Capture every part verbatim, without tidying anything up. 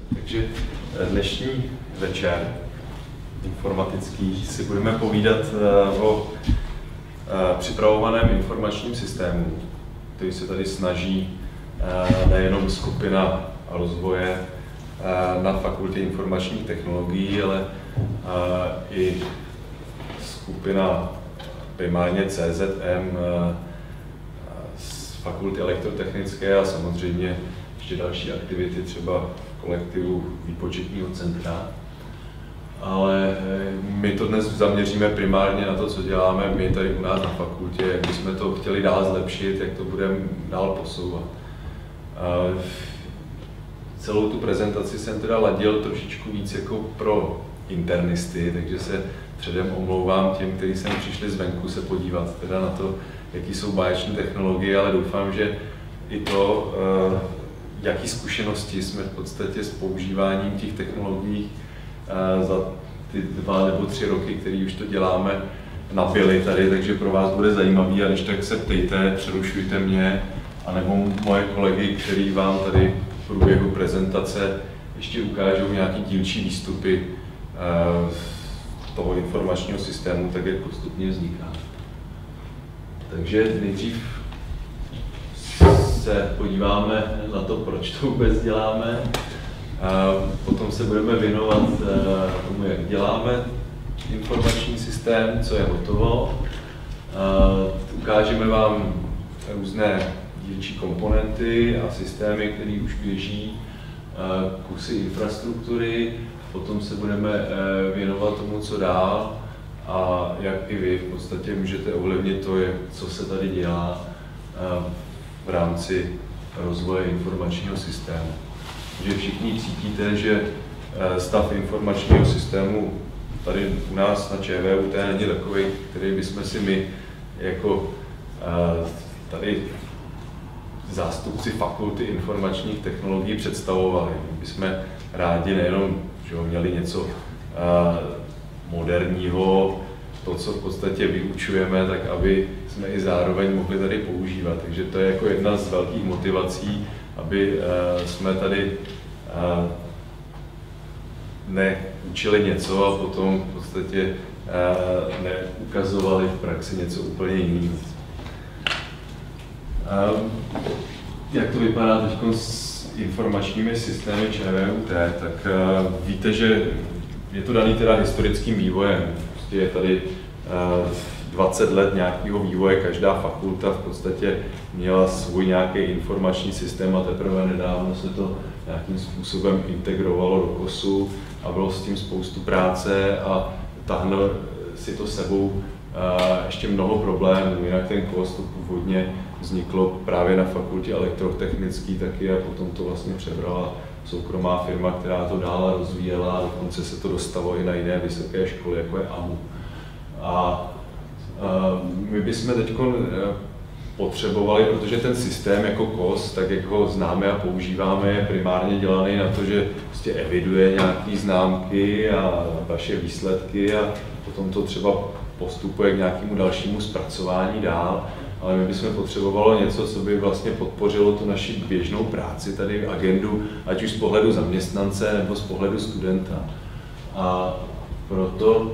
Takže dnešní večer informatický si budeme povídat o připravovaném informačním systému, který se tady snaží nejenom skupina rozvoje na Fakultě informačních technologií, ale i skupina primárně C Z M z Fakulty elektrotechnické a samozřejmě ještě další aktivity, třeba kolektivu výpočetního centra. Ale my to dnes zaměříme primárně na to, co děláme my tady u nás na fakultě, jak bychom to chtěli dál zlepšit, jak to budeme dál posouvat. Celou tu prezentaci jsem teda ladil trošičku víc jako pro internisty, takže se předem omlouvám těm, kteří sem přišli zvenku se podívat teda na to, jaký jsou báječní technologie, ale doufám, že i to, jaký zkušenosti jsme v podstatě s používáním těch technologií za ty dva nebo tři roky, které už to děláme, nabili tady, takže pro vás bude zajímavý a když tak se ptejte, přerušujte mě, anebo moje kolegy, který vám tady v průběhu prezentace ještě ukážou nějaký dílčí výstupy toho informačního systému, tak jak postupně vzniká. Takže nejdřív se podíváme na to, proč to vůbec děláme. Potom se budeme věnovat tomu, jak děláme informační systém, co je hotovo. Ukážeme vám různé dílčí komponenty a systémy, které už běží, kusy infrastruktury. Potom se budeme věnovat tomu, co dál a jak i vy v podstatě můžete ovlivnit to, co se tady dělá v rámci rozvoje informačního systému. Že všichni cítíte, že stav informačního systému tady u nás na ČVUT není takový, který bychom si my jako tady zástupci Fakulty informačních technologií představovali. My bychom rádi nejenom, že měli něco moderního, to, co v podstatě vyučujeme, tak aby jsme i zároveň mohli tady používat. Takže to je jako jedna z velkých motivací, aby jsme tady neučili něco a potom v podstatě neukazovali v praxi něco úplně jiného. Jak to vypadá teď s informačními systémy ČVUT, tak víte, že je to daný teda historickým vývojem. Prostě je tady dvacet let nějakého vývoje, každá fakulta v podstatě měla svůj nějaký informační systém a teprve nedávno se to nějakým způsobem integrovalo do kosu a bylo s tím spoustu práce a tahne si to sebou ještě mnoho problémů. Jinak ten kos to původně vzniklo právě na Fakultě elektrotechnické taky a potom to vlastně přebrala soukromá firma, která to dále rozvíjela a dokonce se to dostalo i na jiné vysoké školy, jako je A M U. A my bychom teď potřebovali, protože ten systém jako kos, tak jak ho známe a používáme, je primárně dělaný na to, že prostě eviduje nějaké známky a vaše výsledky a potom to třeba postupuje k nějakému dalšímu zpracování dál, ale my bychom potřebovalo něco, co by vlastně podpořilo tu naši běžnou práci, tady agendu, ať už z pohledu zaměstnance nebo z pohledu studenta. A proto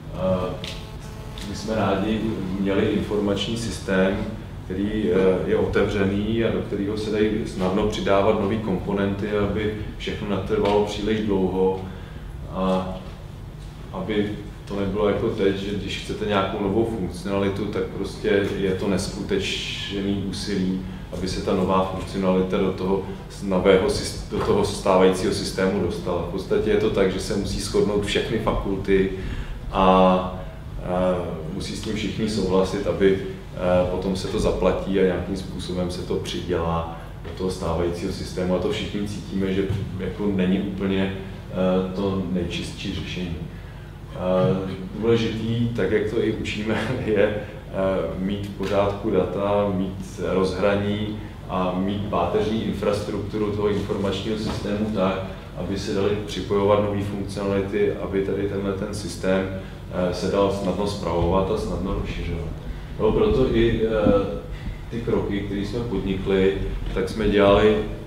my jsme rádi měli informační systém, který je otevřený a do kterého se dají snadno přidávat nové komponenty, aby všechno netrvalo příliš dlouho a aby to nebylo jako teď, že když chcete nějakou novou funkcionalitu, tak prostě je to neskutečný úsilí, aby se ta nová funkcionalita do toho nového, do toho stávajícího systému dostala. V podstatě je to tak, že se musí shodnout všechny fakulty a, a musí s tím všichni souhlasit, aby potom se to zaplatí a nějakým způsobem se to přidělá do toho stávajícího systému a to všichni cítíme, že jako není úplně to nejčistší řešení. Důležitý, tak jak to i učíme, je mít v pořádku data, mít rozhraní a mít páteřní infrastrukturu toho informačního systému tak, aby se daly připojovat nové funkcionality, aby tady tenhle ten systém se dal snadno spravovat a snadno rozšiřovat. No, proto i ty kroky, které jsme podnikli, tak jsme dělali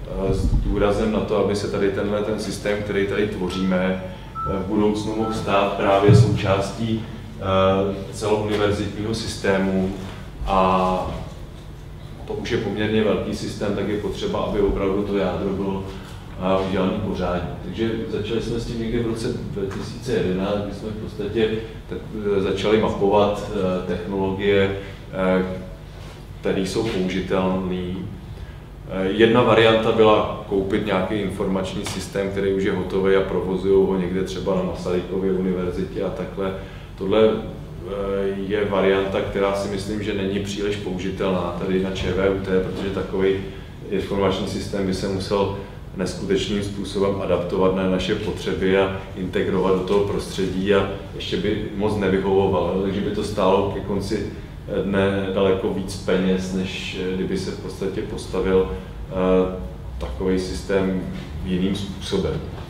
s důrazem na to, aby se tady tenhle ten systém, který tady tvoříme, v budoucnu mohl stát právě součástí celouniverzitního systému, a to už je poměrně velký systém, tak je potřeba, aby opravdu to jádro bylo udělané pořádně. Takže začali jsme s tím někdy v roce dva tisíce jedenáct, kdy jsme v podstatě začali mapovat technologie, které jsou použitelné. Jedna varianta byla koupit nějaký informační systém, který už je hotový a provozují ho někde třeba na Masarykově univerzitě a takhle. Tohle je varianta, která si myslím, že není příliš použitelná tady na ČVUT, protože takový informační systém by se musel neskutečným způsobem adaptovat na naše potřeby a integrovat do toho prostředí a ještě by moc nevyhovoval, takže by to stálo ke konci dne daleko víc peněz, než kdyby se v podstatě postavil uh, takový systém jiným způsobem.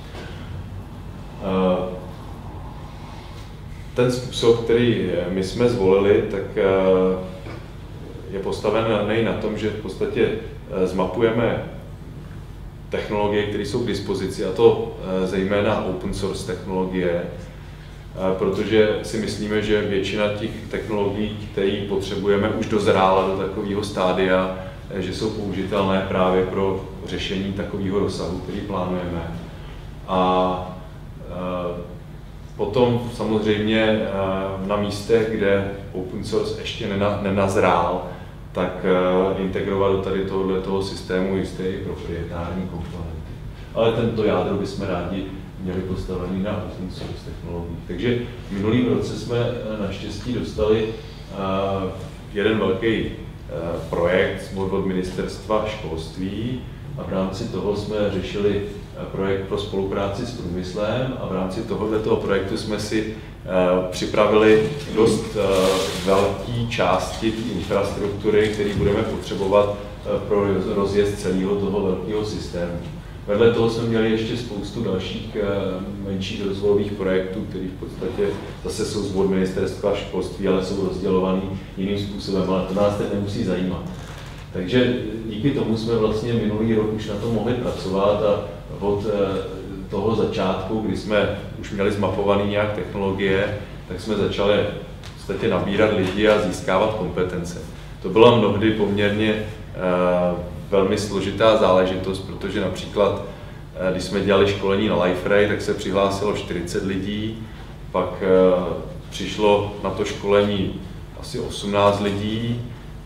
Uh, ten způsob, který my jsme zvolili, tak uh, je postaven nej na tom, že v podstatě uh, zmapujeme technologie, které jsou k dispozici, a to uh, zejména open source technologie, protože si myslíme, že většina těch technologií, které potřebujeme, už dozrála do takového stádia, že jsou použitelné právě pro řešení takového rozsahu, který plánujeme. A potom samozřejmě na místech, kde open source ještě nenazrál, tak integrovat do tady tohoto systému jisté i proprietární komponenty. Ale tento jádro bychom rádi měli postavený na open source technologií. Takže v minulém roce jsme naštěstí dostali uh, jeden velký uh, projekt od ministerstva školství, a v rámci toho jsme řešili uh, projekt pro spolupráci s průmyslem, a v rámci tohoto projektu jsme si uh, připravili dost uh, velké části infrastruktury, které budeme potřebovat uh, pro rozjezd celého toho velkého systému. Vedle toho jsme měli ještě spoustu dalších menších rozvojových projektů, které v podstatě zase jsou z ministerstva školství, ale jsou rozdělovaný jiným způsobem, ale to nás teď nemusí zajímat. Takže díky tomu jsme vlastně minulý rok už na to mohli pracovat, a od toho začátku, kdy jsme už měli zmapované nějak technologie, tak jsme začali v podstatě nabírat lidi a získávat kompetence. To byla mnohdy poměrně velmi složitá záležitost, protože například, když jsme dělali školení na LifeRay, tak se přihlásilo čtyřicet lidí, pak přišlo na to školení asi osmnáct lidí,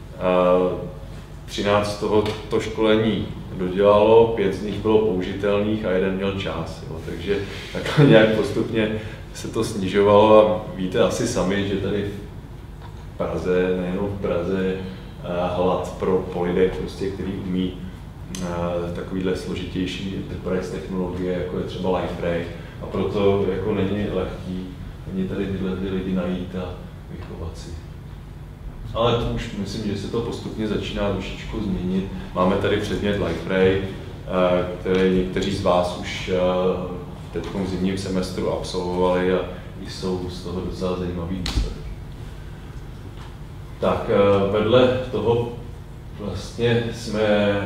třináct z toho to školení dodělalo, pět z nich bylo použitelných a jeden měl čas. Jo. Takže takhle nějak postupně se to snižovalo, a víte asi sami, že tady v Praze, nejenom v Praze, hlad pro polidek, prostě, který umí uh, takovýhle složitější enterprise technologie, jako je třeba LifeRay, a proto jako není lehký ani tady tyhle ty lidi najít a vychovat si. Ale to už myslím, že se to postupně začíná trošičku změnit. Máme tady předmět LifeRay, uh, který někteří z vás už uh, teď v zimním semestru absolvovali, a jsou z toho docela zajímavý výsledky. Tak vedle toho vlastně jsme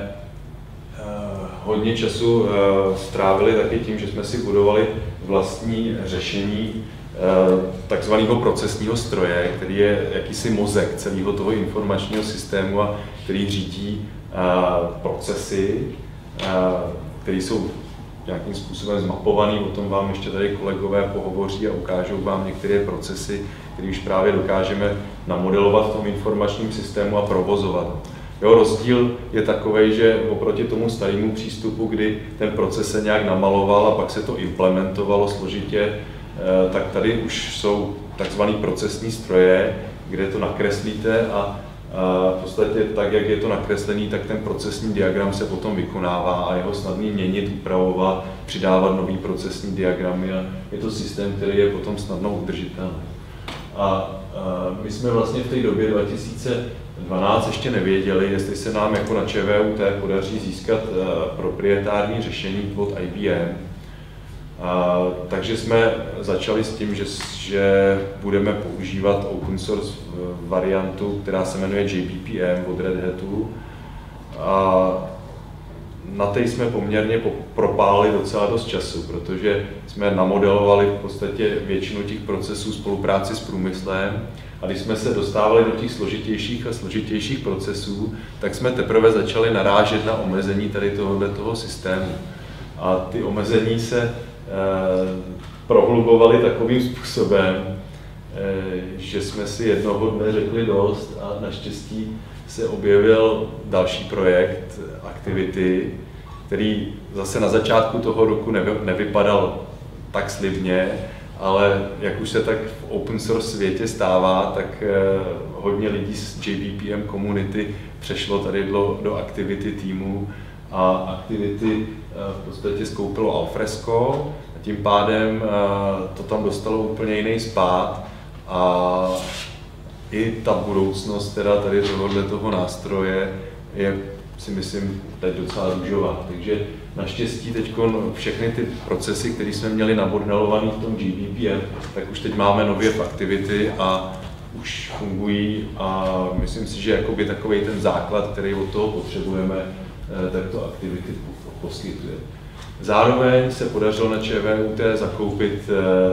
hodně času strávili taky tím, že jsme si budovali vlastní řešení takzvaného procesního stroje, který je jakýsi mozek celého toho informačního systému a který řídí procesy, které jsou nějakým způsobem zmapovaný. O tom vám ještě tady kolegové pohovoří a ukážou vám některé procesy, které už právě dokážeme namodelovat v tom informačním systému a provozovat. Jo, rozdíl je takový, že oproti tomu starému přístupu, kdy ten proces se nějak namaloval a pak se to implementovalo složitě, tak tady už jsou takzvané procesní stroje, kde to nakreslíte, a v podstatě tak, jak je to nakreslený, tak ten procesní diagram se potom vykonává a je ho snadný měnit, upravovat, přidávat nový procesní diagramy, a je to systém, který je potom snadno udržitelný. A, a my jsme vlastně v té době dva tisíce dvanáct ještě nevěděli, jestli se nám jako na ČVUT podaří získat uh, proprietární řešení od I B M. A, takže jsme začali s tím, že, že budeme používat open source variantu, která se jmenuje J P P M od Red Hatu. A na té jsme poměrně propálili docela dost času, protože jsme namodelovali v podstatě většinu těch procesů spolupráci s průmyslem a když jsme se dostávali do těch složitějších a složitějších procesů, tak jsme teprve začali narážet na omezení tady tohoto toho systému. A ty omezení se e, prohlubovaly takovým způsobem, e, že jsme si jednoho dne řekli dost a naštěstí se objevil další projekt, aktivity, který zase na začátku toho roku nevy, nevypadal tak slibně, ale jak už se tak v open source světě stává, tak eh, hodně lidí z J B P M komunity přešlo tady do, do aktivity týmu a aktivity eh, v podstatě skoupilo Alfresco a tím pádem eh, to tam dostalo úplně jiný spád a i ta budoucnost teda tady tohohle toho nástroje je, si myslím, teď docela růžová. Takže naštěstí teď všechny ty procesy, které jsme měli namodelované v tom G B P M, tak už teď máme nově v aktivity a už fungují a myslím si, že jakoby takovej ten základ, který od toho potřebujeme, tak to aktivity poskytuje. Zároveň se podařilo na ČVUT zakoupit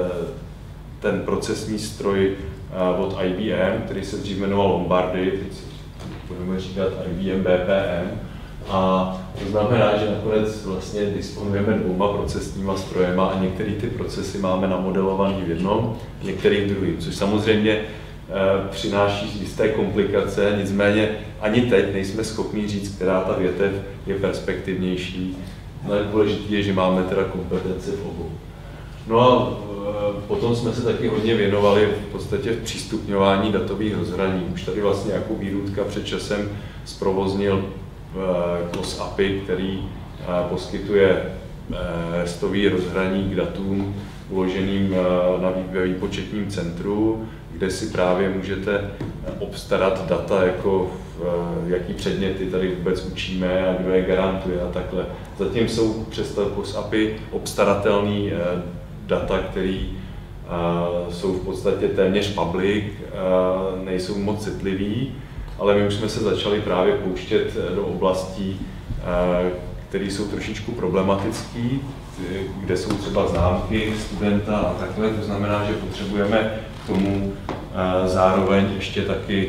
ten procesní stroj od I B M, který se dřív jmenoval Lombardy, teď budeme říkat I B M B P M. A to znamená, že nakonec vlastně disponujeme dvouma procesníma strojema a některé ty procesy máme namodelované v jednom, některý v druhém, což samozřejmě e, přináší jisté komplikace, nicméně ani teď nejsme schopni říct, která ta větev je perspektivnější. Nejdůležité je, že máme teda kompetence v obou. No a e, potom jsme se taky hodně věnovali v podstatě v přístupňování datových rozhraní. Už tady vlastně jako Výrůdka před časem zprovoznil K O S A P I, který poskytuje restový rozhraní k datům uloženým na výpočetním centru, kde si právě můžete obstarat data, jako jaký předměty tady vůbec učíme a kdo je garantuje a takhle. Zatím jsou přes to K O S A P I obstaratelné data, které jsou v podstatě téměř public, nejsou moc citlivý, ale my už jsme se začali právě pouštět do oblastí, které jsou trošičku problematické, kde jsou třeba známky studenta a takhle. To znamená, že potřebujeme k tomu zároveň ještě taky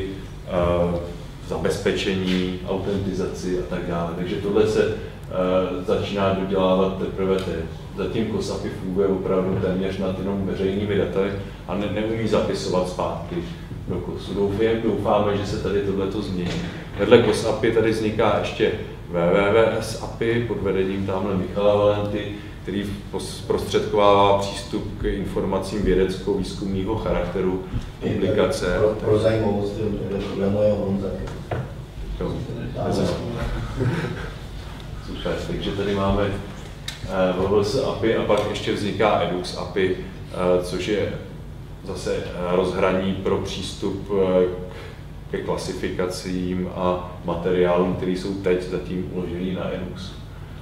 zabezpečení, autentizaci a tak dále. Takže tohle se začíná dodělávat teprve teď. Zatím K O S A P I funguje opravdu téměř nad jenom veřejnými daty a ne, neumí zapisovat zpátky do KOSu. Doufám, doufáme, že se tady tohleto změní. Vedle K O S A P I tady vzniká ještě W W W S A P I pod vedením tamhle Michala Valenty, který zprostředkovává přístup k informacím vědecko-výzkumného charakteru publikace. Pro, pro zajímavost, programuje Honza. Super, takže tady máme W W W S A P I a pak ještě vzniká Edux A P I, což je zase rozhraní pro přístup ke klasifikacím a materiálům, které jsou teď zatím uložený na Edux.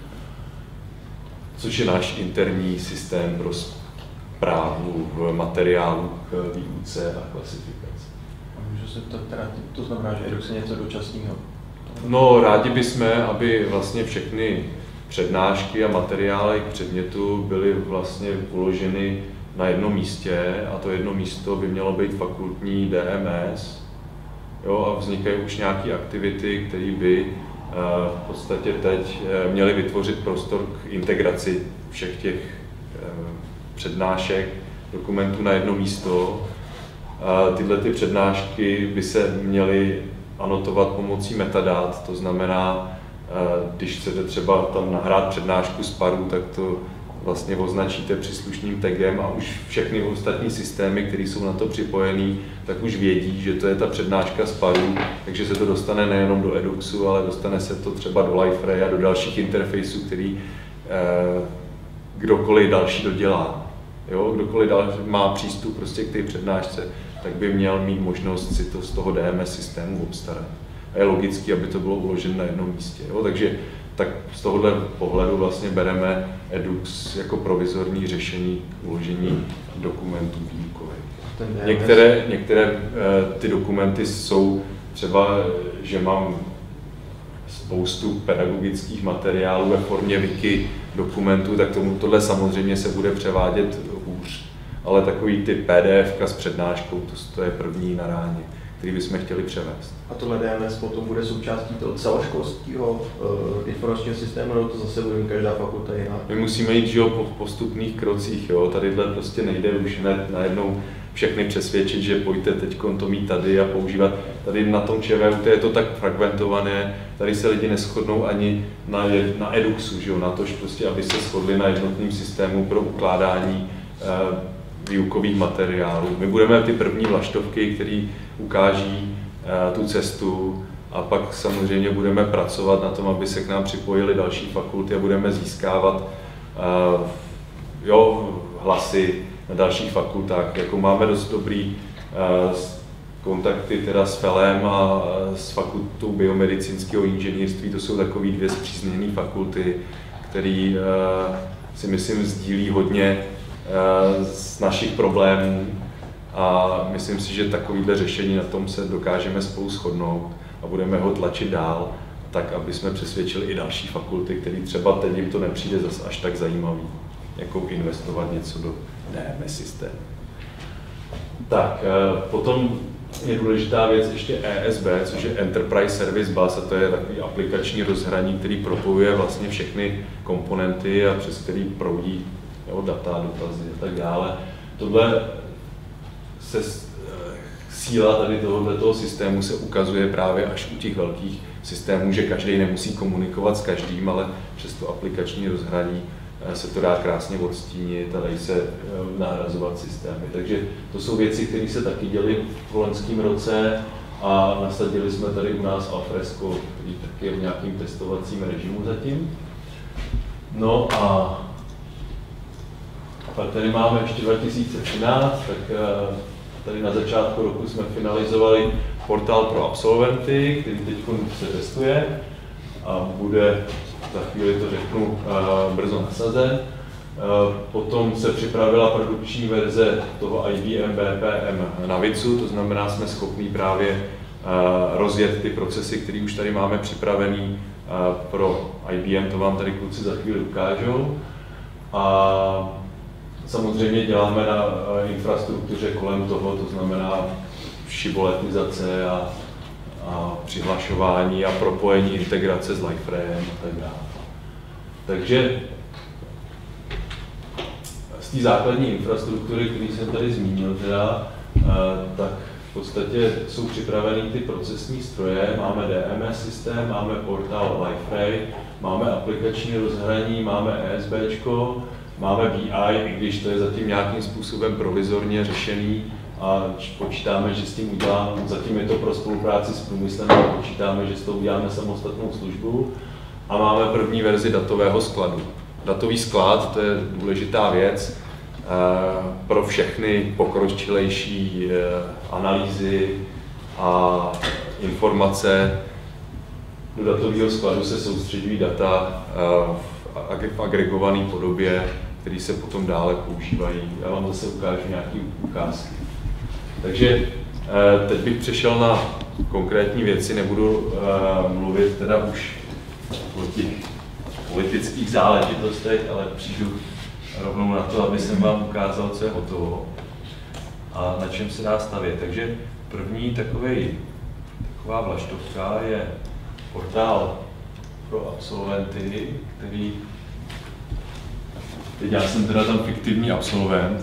Což je náš interní systém pro správu materiálů k výuce a klasifikaci. Můžu se to, teda, to znamená, že Edux je něco dočasného? No, rádi bychom, aby vlastně všechny přednášky a materiály k předmětu byly vlastně uloženy na jednom místě a to jedno místo by mělo být fakultní D M S. Jo, a vznikají už nějaké aktivity, které by v podstatě teď měly vytvořit prostor k integraci všech těch přednášek, dokumentů na jedno místo. Tyhle ty přednášky by se měly anotovat pomocí metadat, to znamená, když chcete třeba tam nahrát přednášku z paru, tak to vlastně označíte příslušným tagem a už všechny ostatní systémy, které jsou na to připojené, tak už vědí, že to je ta přednáška z paru, takže se to dostane nejenom do Eduxu, ale dostane se to třeba do Liferay a do dalších interfejsů, který eh, kdokoliv další dodělá. Jo? Kdokoliv další má přístup prostě k té přednášce, tak by měl mít možnost si to z toho D M S systému obstarat. A je logické, aby to bylo uloženo na jednom místě. Jo? Takže tak z tohohle pohledu vlastně bereme Edux jako provizorní řešení uložení dokumentů výukových. Některé, některé ty dokumenty jsou třeba, že mám spoustu pedagogických materiálů ve formě wiki dokumentů, tak tomu tohle samozřejmě se bude převádět hůř. Ale takový ty P D F s přednáškou, to, to je první na ráně, který bychom chtěli převést. A tohle D M S potom bude součástí toho celoškolského uh, informačního systému, nebo to zase bude každá fakulta jiná? My musíme jít, že jo, po postupných krocích, jo. Tadyhle prostě nejde už hned najednou všechny přesvědčit, že pojďte teď to mít tady a používat. Tady na tom ČVUT je to tak fragmentované, tady se lidi neshodnou ani na, na eduxu, že jo, na to, že prostě, aby se shodli na jednotném systému pro ukládání uh, výukových materiálů. My budeme ty první vlaštovky, které ukáží uh, tu cestu, a pak samozřejmě budeme pracovat na tom, aby se k nám připojily další fakulty a budeme získávat uh, jo, hlasy na dalších fakultách. Jako máme dost dobrý uh, kontakty teda s FELem a s fakultou biomedicínského inženýrství. To jsou takové dvě spřízněné fakulty, které uh, si myslím sdílí hodně uh, z našich problémů a myslím si, že takovéhle řešení na tom se dokážeme spolu shodnout a budeme ho tlačit dál, tak aby jsme přesvědčili i další fakulty, které třeba teď jim to nepřijde zase až tak zajímavý, jako investovat něco do D M S systému. Tak, potom je důležitá věc ještě E S B, což je Enterprise Service Bus, a to je takový aplikační rozhraní, který propojuje vlastně všechny komponenty a přes který proudí jo, data, dotazy a tak dále. Tohle se síla tady tohoto systému se ukazuje právě až u těch velkých systémů, že každý nemusí komunikovat s každým, ale přes to aplikační rozhraní se to dá krásně odstínit a dají se nahrazovat systémy. Takže to jsou věci, které se taky děly v loňském roce a nasadili jsme tady u nás Alfresco, který taky je v nějakém testovacím režimu zatím. No a pak tady máme ještě dva tisíce třináct, tak tady na začátku roku jsme finalizovali portál pro absolventy, který teď se testuje a bude, za chvíli to řeknu, brzo nasazen. Potom se připravila produkční verze toho I B M B P M Navicu, to znamená, jsme schopni právě rozjet ty procesy, které už tady máme připravený pro I B M, to vám tady kluci za chvíli ukážou. A samozřejmě děláme na infrastruktuře kolem toho, to znamená šiboletizace a, a přihlašování a propojení integrace s Liferayem a tak dále. Takže z té základní infrastruktury, který jsem tady zmínil, teda, tak v podstatě jsou připraveny ty procesní stroje, máme D M S systém, máme portál Liferay, máme aplikační rozhraní, máme ESBčko, máme B I, i když to je zatím nějakým způsobem provizorně řešený a počítáme, že s tím uděláme, zatím je to pro spolupráci s průmyslem, a počítáme, že s toho uděláme samostatnou službu. A máme první verzi datového skladu. Datový sklad, to je důležitá věc pro všechny pokročilejší analýzy a informace. Do datového skladu se soustředují data v agregované podobě, které se potom dále používají. Já vám zase ukážu nějaké ukázky. Takže teď bych přešel na konkrétní věci, nebudu mluvit teda už o těch politických záležitostech, ale přijdu rovnou na to, aby jsem vám ukázal, co je hotovo a na čem se dá stavět. Takže první takovej, taková vlaštovka je portál pro absolventy, který, teď já jsem teda tam fiktivní absolvent,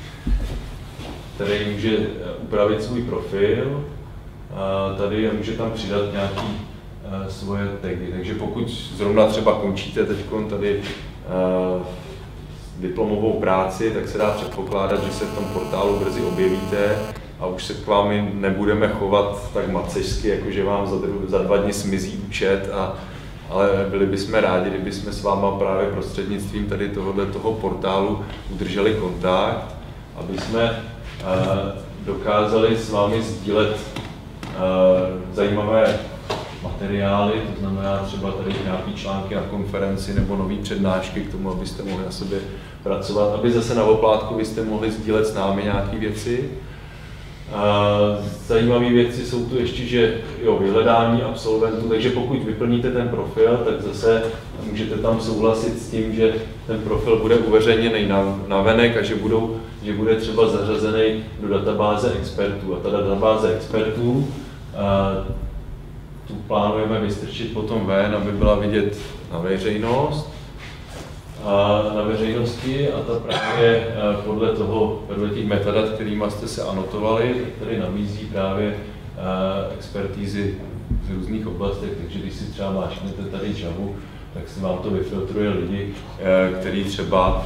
který může upravit svůj profil, tady může tam přidat nějaký svoje tagy. Takže pokud zrovna třeba končíte teď tady diplomovou práci, tak se dá předpokládat, že se v tom portálu brzy objevíte a už se k vám nebudeme chovat tak macešsky, jako že vám za, dru, za dva dny smizí účet, a, ale byli bychom rádi, kdyby jsme s váma právě prostřednictvím tady tohoto toho portálu udrželi kontakt, aby jsme uh, dokázali s vámi sdílet uh, zajímavé materiály, to znamená třeba tady nějaké články na konferenci nebo nové přednášky k tomu, abyste mohli na sobě pracovat, aby zase na oplátku byste mohli sdílet s námi nějaké věci. Zajímavé věci jsou tu ještě, že jo, vyhledání absolventů, takže pokud vyplníte ten profil, tak zase můžete tam souhlasit s tím, že ten profil bude uveřejněný na, na venek a že, budou, že bude třeba zařazený do databáze expertů. A ta databáze expertů a, tu plánujeme vystrčit potom ven, aby byla vidět na veřejnost. A na veřejnosti a ta právě podle toho, podle těch metadat, kterýma jste se anotovali, tady nabízí právě expertízy z různých oblastech, takže když si třeba máčknete tady Javu, tak se vám to vyfiltruje lidi, kteří třeba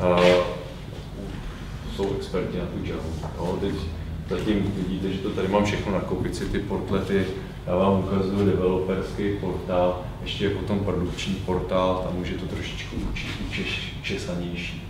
jsou experti na tu Javu. No, teď zatím vidíte, že to tady mám všechno nakoupit si ty portlety, já vám ukazuju developerský portál, ještě je potom produkční portál, tam už je to trošičku učeš, učesanější.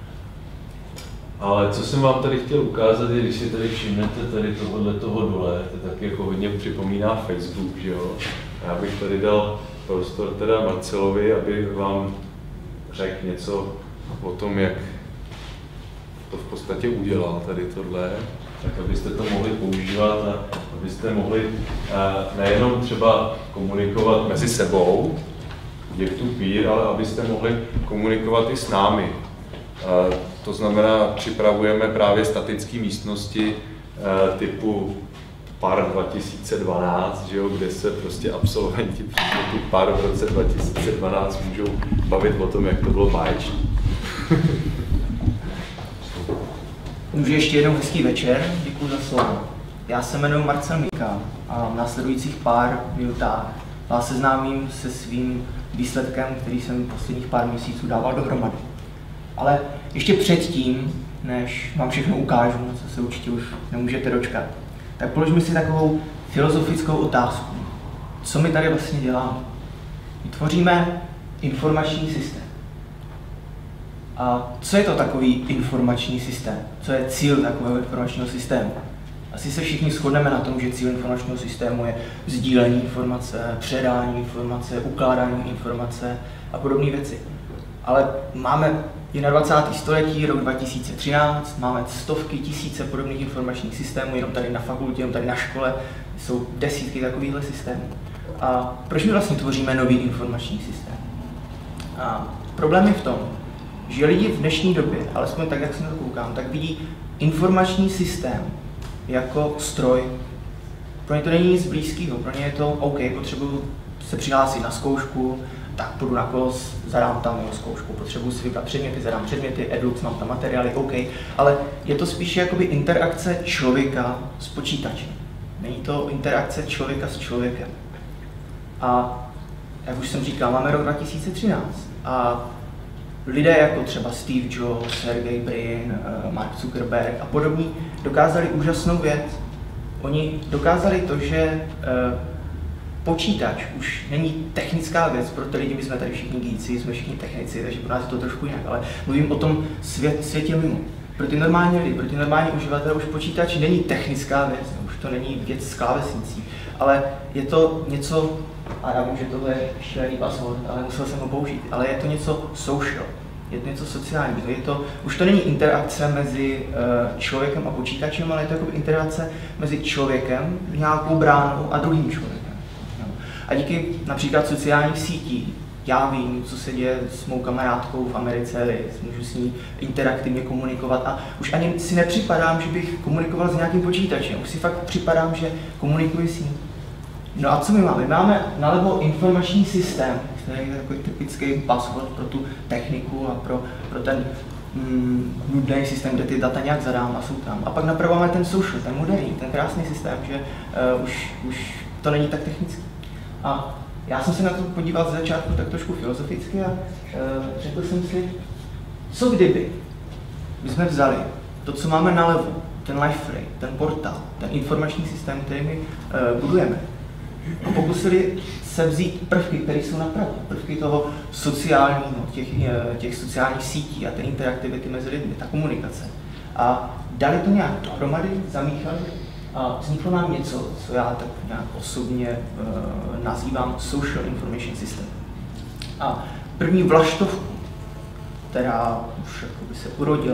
Ale co jsem vám tady chtěl ukázat, je, když si tady všimnete tady tohohle toho dole, to taky jako hodně připomíná Facebook, že jo? Já bych tady dal prostor teda Marcelovi, aby vám řekl něco o tom, jak to v podstatě udělal tady tohle, tak abyste to mohli používat a abyste mohli nejenom třeba komunikovat mezi sebou, peer to peer, ale abyste mohli komunikovat i s námi. To znamená, připravujeme právě statické místnosti typu P A R dva tisíce dvanáct, že jo, kde se prostě absolventi předmětu P A R v roce dva tisíce dvanáct můžou bavit o tom, jak to bylo báječné. Můžu ještě jednou hezký večer, děkuji za slovo. Já se jmenuji Marcel Mika a v následujících pár minutách vás seznámím se svým výsledkem, který jsem posledních pár měsíců dával dohromady. Ale ještě předtím, než vám všechno ukážu, co se určitě už nemůžete dočkat, tak položme si takovou filozofickou otázku. Co my tady vlastně děláme? Vytvoříme informační systém. A co je to takový informační systém? Co je cíl takového informačního systému? Asi se všichni shodneme na tom, že cíl informačního systému je sdílení informace, předání informace, ukládání informace a podobné věci. Ale máme dvacátého století, rok dva tisíce třináct, máme stovky, tisíce podobných informačních systémů, jenom tady na fakultě, jenom tady na škole jsou desítky takovýchhle systémů. A proč my vlastně tvoříme nový informační systém? A problém je v tom, že lidi v dnešní době, alespoň tak, jak se na to koukám, tak vidí informační systém jako stroj. Pro ně to není nic blízkého, pro ně je to OK, potřebuji se přihlásit na zkoušku, tak půjdu na kos, zadám tam jeho zkoušku, potřebuji si vybrat předměty, zadám předměty, edux, mám tam materiály, OK, ale je to spíše jakoby interakce člověka s počítačem. Není to interakce člověka s člověkem. A jak už jsem říkal, máme rok dva tisíce třináct a lidé jako třeba Steve Jobs, Sergey Brin, Mark Zuckerberg a podobní dokázali úžasnou věc. Oni dokázali to, že počítač už není technická věc pro ty lidi, my jsme tady všichni geeci, jsme všichni technici, takže pro nás je to trošku jinak, ale mluvím o tom svět, světě mimo. Pro ty normální lidi, pro ty normální uživatele už počítač není technická věc, už to není věc s klávesnicí, ale je to něco, a já vím, že tohle je šílený password, ale musel jsem ho použít, ale je to něco social, je to něco sociálního, je to, už to není interakce mezi uh, člověkem a počítačem, ale je to jako interakce mezi člověkem, nějakou bránou a druhým člověkem. No. A díky například sociálních sítí, já vím, co se děje s mou kamarádkou v Americe, můžu s ní interaktivně komunikovat a už ani si nepřipadám, že bych komunikoval s nějakým počítačem, už si fakt připadám, že komunikuji s ním. No a co my máme? My máme nalevo informační systém, který je takový typický password pro tu techniku a pro, pro ten mm, nudný systém, kde ty data nějak zadám a jsou tam. A pak napravo máme ten social, ten moderní, ten krásný systém, že uh, už, už to není tak technický. A já jsem se na to podíval z začátku tak trošku filozoficky a uh, řekl jsem si, co kdyby my jsme vzali to, co máme nalevo, ten Liferay, ten portál, ten informační systém, který my uh, budujeme, a pokusili se vzít prvky, které jsou napravo, prvky toho sociálního, těch, těch sociálních sítí a té interaktivity mezi lidmi, ta komunikace. A dali to nějak dohromady, zamíchali a vzniklo nám něco, co já tak nějak osobně uh, nazývám Social Information System. A první vlaštovku, která už jakoby se urodila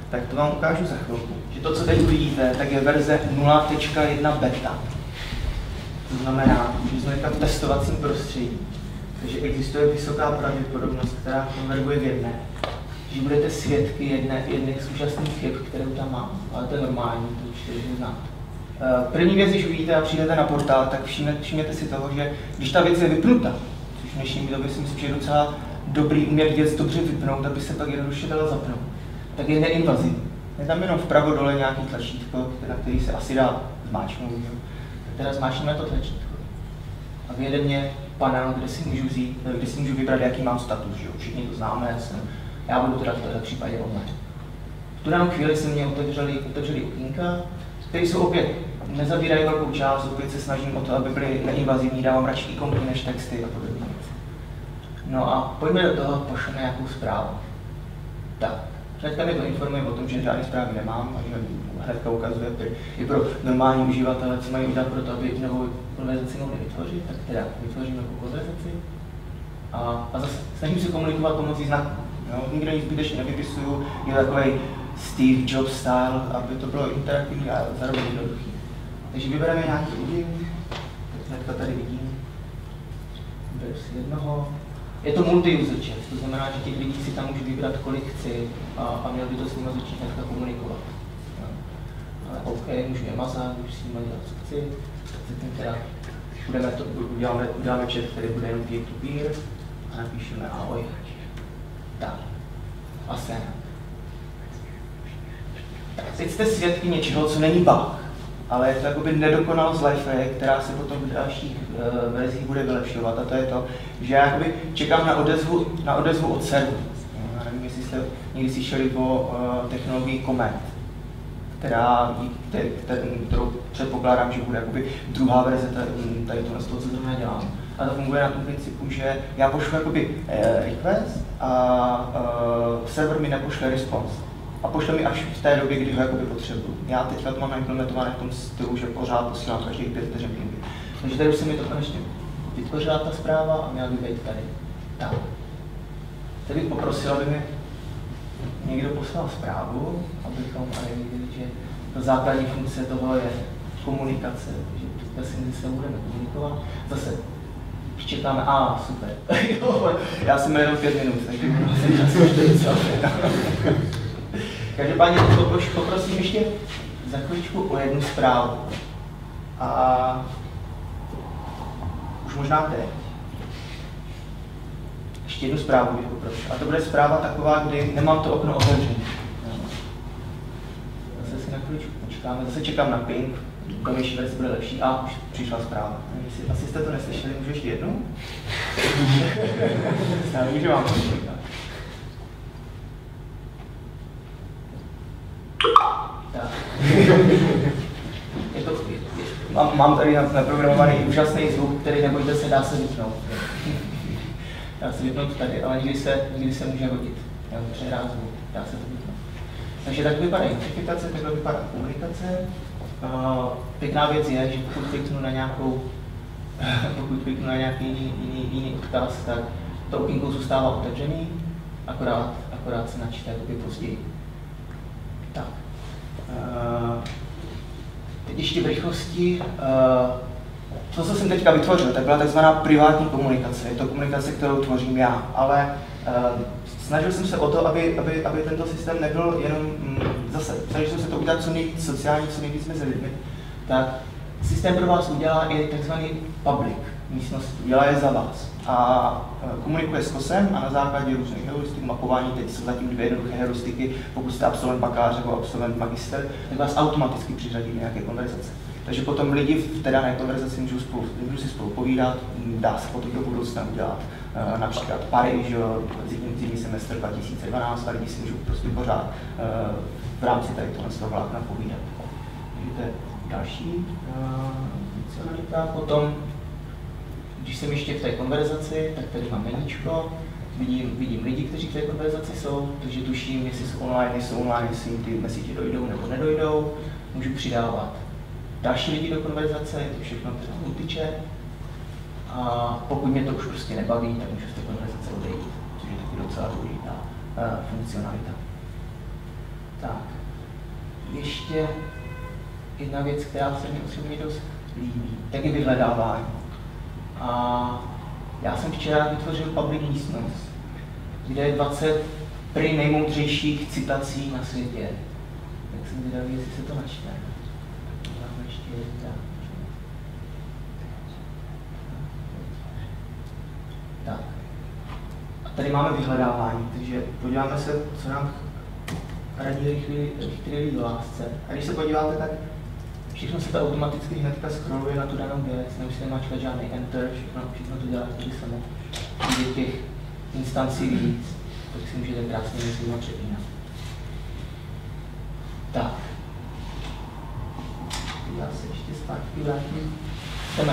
tak to vám ukážu za chvilku. Že to, co teď uvidíte, tak je verze nula tečka jedna beta. To znamená, že jsme v testovacím prostředí. Takže existuje vysoká pravděpodobnost, která konverguje v jedné. Že budete svědky jedné, jedných z úžasných chyb, kterou tam mám. Ale to je normální, to určitě znám. První věc, když uvidíte a přijdete na portál, tak všimněte, všimněte si toho, že když ta věc je vypnuta, což v dnešní době si myslím, že je docela dobrý umět věc dobře vypnout, aby se pak jednoduše dala zapnout, tak je neinvazivní. Je tam jenom vpravo dole nějaký tlačítko, na který se asi dá zmáčknout. Tak teda zmáčkneme to tlačítko. A vyjede mě panel, kde si můžu, vzít, kde si můžu vybrat, jaký mám status. Že? Všichni to známe, jsem, já budu teda v tomto případě online. V tu danou chvíli se mě otevřeli, otevřeli okýnka, které jsou opět, nezabírají velkou část, opět se snažím o to, aby byly neinvazivní, dávám radši ikonky než texty a podobně věci. No a pojďme do toho, pošleme nějakou zprávu. Tak, hnedka mi to informuje o tom, že žádné zprávy nemám, a že hnedka ukazuje i pro normální uživatele, co mají udělat pro to, aby novou konverzaci mohli vytvořit, tak teda vytvořím novou konverzaci. A, a zase snažím se komunikovat pomocí znaků. Nikdo nic zbytečně nevypisuju, je takový Steve Jobs style, aby to bylo interaktivní a zároveň jednoduchý. Takže vybereme nějaký lidi, tak hnedka tady vidím, vyberu si jednoho. Je to multi-user chat, to znamená, že těch lidí si tam můžu vybrat, kolik chci a, a měl by to s nimi začít hnedka komunikovat. No. Ale OK, můžu je mazat, můžu s nimi dělat, co chci. Tak teda budeme to, uděláme, uděláme chat, který bude jenom peer-to-peer a napíšeme ahoj. Tak. A sen. Tak teď jste svědky něčeho, co není bug, ale je to jakoby nedokonalost Li-Fi, která se potom v dalších uh, verzích bude vylepšovat. A to je to, že já jakoby čekám na odezvu, na odezvu od serveru. Já nevím, jestli jste někdy slyšeli o uh, technologii Comet, která, kterou předpokládám, že bude jakoby druhá verze tady to, z toho, co zrovna dělám. A to funguje na tom principu, že já pošlu jakoby request a uh, server mi nepošle response. A pošle mi až v té době, kdy ho jakoby potřebuji. Já teďka to mám implementované v tom stylu, že pořád posílám každých pět vteřin pingy. Takže tady už se mi to konečně vytvořila ta zpráva a měla by být tady. Tak. Teď bych poprosil, aby mi někdo poslal zprávu, abychom ale viděli, že ta základní funkce toho je komunikace, takže teďka si budeme komunikovat. Zase čekáme, a ah, super. Já jsem měl jenom pět minut, takže jsem čas ještě docela. Každopádně poprosím ještě za chvíličku o jednu zprávu. A už možná teď. Ještě jednu zprávu bych poprosil. A to bude zpráva taková, kdy nemám to okno otevřené. Zase si na chvíličku počkáme, zase čekám na ping. Dokonejší verze bude lepší. A už přišla zpráva. Asi jste to neslyšeli, můžu ještě jednou? Já vím, že mám to čekat. Tak. Je to, je, mám, mám tady naprogramovaný úžasný zvuk, který nebojte se, dá se vypnout. Dá se vypnout tady, ale někdy se, někdy se může hodit. Já to přehrát zvuk, dá se to vypnout. Takže tak vypadá identifikace, takhle vypadá komunikace. Uh, pěkná věc je, že pokud kliknu na nějakou, pokud kliknu na nějaký jiný, jiný, jiný odkaz, tak to okýnko zůstává otevřený, akorát, akorát se načte jakoby později. Tak. Uh, teď ještě v rychlosti. Uh, to, co jsem teďka vytvořil, tak byla takzvaná privátní komunikace. Je to komunikace, kterou tvořím já, ale uh, snažil jsem se o to, aby, aby, aby tento systém nebyl jenom, mm, zase, snažil jsem se to udělat co nejvíc sociální, co nejvíc mezi lidmi, tak systém pro vás udělá i takzvaný public místnost, udělá je za vás a komunikuje s kosem a na základě různých heuristik, mapování, teď jsou zatím dvě jednoduché heuristiky, pokud jste absolvent bakalář nebo absolvent magister, tak vás automaticky přiřadí nějaké konverzace. Takže potom lidi v té dané konverzaci můžou, spolu, můžou si spolu povídat, dá se potom do budoucna udělat uh, například pary, že zimní semestr dva tisíce dvanáct a lidi si můžou prostě pořád uh, v rámci tady tohle z toho vlákna povídat. Takže to je další funkcionalita. Uh, potom, když jsem ještě v té konverzaci, tak tady mám meníčko, vidím, vidím lidi, kteří v té konverzaci jsou, takže tuším, jestli jsou online, jestli jsou online, jestli jim ty message dojdou nebo nedojdou, můžu přidávat další lidi do konverzace, je to všechno teda multi-chat. A pokud mě to už prostě nebaví, tak můžu z té konverzace odejít, což je taky docela důležitá uh, funkcionalita. Tak. ještě jedna věc, která se mi osobně dost líbí, tak je vyhledávání. A já jsem včera vytvořil public místnost, kde je dvacet prý nejmoudřejších citací na světě. Tak jsem zvědavý, jestli se to načte. Máme ještě jedna. Tak. A tady máme vyhledávání, takže podíváme se, co nám radí rychlý rychlý lásce. A když se podíváte, tak všechno se to automaticky hnedka scrolluje na tu danou věc, nemusíte máčkat žádný enter, všechno, všechno to dělá tady samo. Když těch instancí víc, tak si můžete krásně mezi nimi přepínat. Tak. Já se ještě zpátky vrátím. Jdeme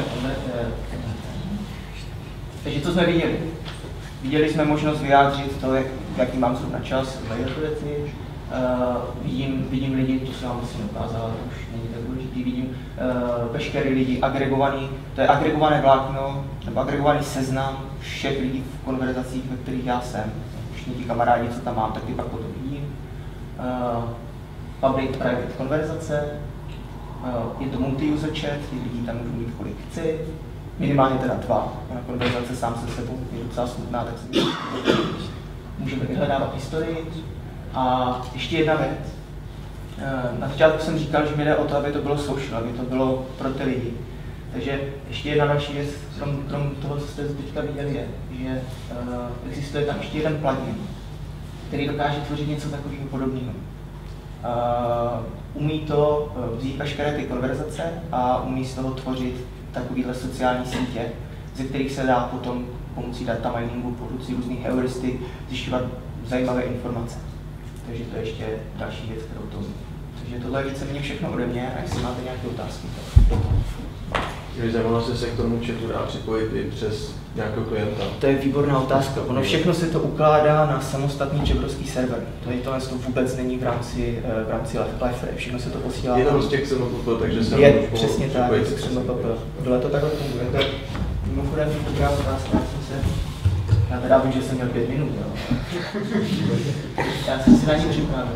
Takže co jsme viděli? Viděli jsme možnost vyjádřit to, jak, jaký mám zrovna čas, hledat věci. Uh, vidím, vidím lidi, to se vám asi ukázalo, to už není tak důležitý, vidím uh, veškeré lidi agregovaný, to je agregované vlákno, nebo agregovaný seznam všech lidí v konverzacích, ve kterých já jsem. Všichni ti kamarádi, co tam mám, tak ty pak potom vidím. Uh, public private konverzace, uh, je to multi-user chat, těch lidí tam můžu mít kolik chci, minimálně teda dva, na konverzace sám se sebou je docela smutná, tak si můžeme vyhledávat historii. A ještě jedna věc. Na začátku jsem říkal, že mi jde o to, aby to bylo social, aby to bylo pro ty lidi. Takže ještě jedna další věc, krom, krom toho, co jste teďka viděli, je, že uh, existuje tam ještě jeden plugin, který dokáže tvořit něco takového podobného. Uh, umí to vzít veškeré ty konverzace a umí z toho tvořit takovéhle sociální sítě, ze kterých se dá potom pomocí data miningu, pomocí různých heuristik zjišťovat zajímavé informace. Takže to je ještě další věc, kterou to umí. Takže tohle je víceméně všechno ode mě, a jestli máte nějaké otázky. Mě zajímalo, jestli se k tomu chatu dá připojit i přes nějakého klienta. To je výborná otázka. Ono všechno se to ukládá na samostatný jabrovský server. To, je, tohle to vůbec není v rámci, v rámci Liferay. Všechno se to posílá. Je to z těch X M P P, takže se je přesně tak, X M P P. Tohle to takhle funguje. To je mimochodem dobrá otázka. Já jsem se Já teda vím, že jsem měl pět minut, jo. Já jsem si na ní připravil.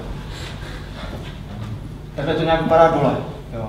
Takhle to nějak vypadá dole, jo.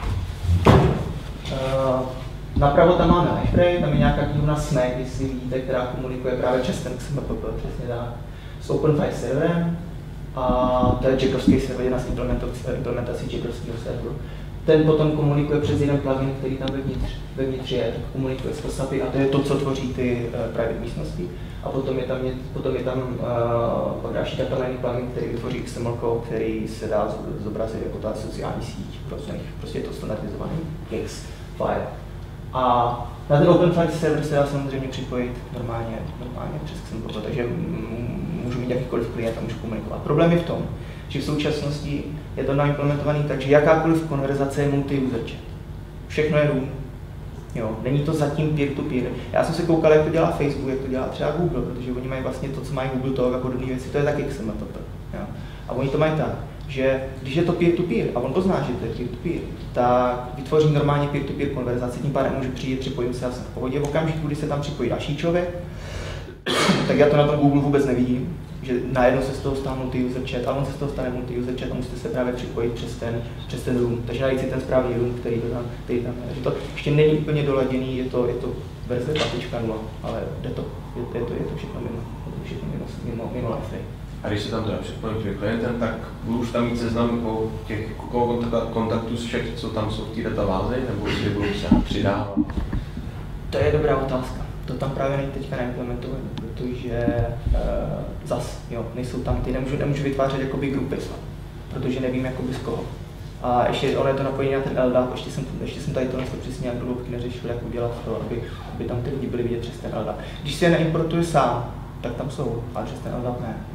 Uh, napravo tam máme Liferay, tam je nějaká knihovna S M E K, jestli vidíte, která komunikuje právě přes ten X M P P, přesně tak, s OpenFi serverem. A to je jabrovský server, jedna z implementací jabrovského serveru. Ten potom komunikuje přes jeden plugin, který tam vevnitř, vevnitř je, tak komunikuje s Kosapy a to je to, co tvoří ty uh, private místnosti. A potom je tam, je, potom je tam uh, další data mining plugin, který vytvoří X M L code, který se dá zobrazit jako ta sociální síť. Prostě, prostě je to standardizovaný X file. A na ten OpenFi server se dá samozřejmě připojit normálně, normálně přes X M P P, takže můžu mít jakýkoliv klient a můžu komunikovat. Problém je v tom, že v současnosti je to naimplementovaný tak, že jakákoliv konverzace je multi-user chat. Všechno je room. Jo, není to zatím peer-to-peer. Já jsem se koukal, jak to dělá Facebook, jak to dělá třeba Google, protože oni mají vlastně to, co mají Google Talk a podobné věci, to je taky X M P P. Jo. A oni to mají tak, že když je to peer-to-peer a on pozná, že to je peer-to-peer, tak vytvoří normálně peer-to-peer konverzaci, tím pádem můžu přijít, připojím se, já jsem v pohodě. V okamžiku, kdy se tam připojí další člověk, tak já to na tom Google vůbec nevidím, že najednou se z toho stane multi-user chat, ale on se z toho stane multi-user chat a musíte se právě připojit přes ten, přes ten room. Takže najít si ten správný room, který to tam, který tam je. Že to ještě není úplně doladěný, je to, je to verze dva tečka nula, ale jde to, je, je to, je to všechno mimo, je to všechno mimo, mimo, mimo Liferay. A když se tam teda připojím k klientem, tak budu už tam mít seznam o těch kontaktů z všech, co tam jsou v té databázi, nebo si budu se přidávat? To je dobrá otázka. To tam právě není teďka neimplementované, protože uh, zas, jo, nejsou tam ty, nemůžu, nemůžu vytvářet jakoby grupy, protože nevím jakoby z koho. A ještě ono je to napojení na ten L D A P, ještě jsem, ještě jsem tady to něco přesně jak dlouho neřešil, jak udělat to, aby, aby tam ty lidi byli vidět přes ten L D A P. Když si je neimportuju sám, tak tam jsou, ale přes ten L D A P ne.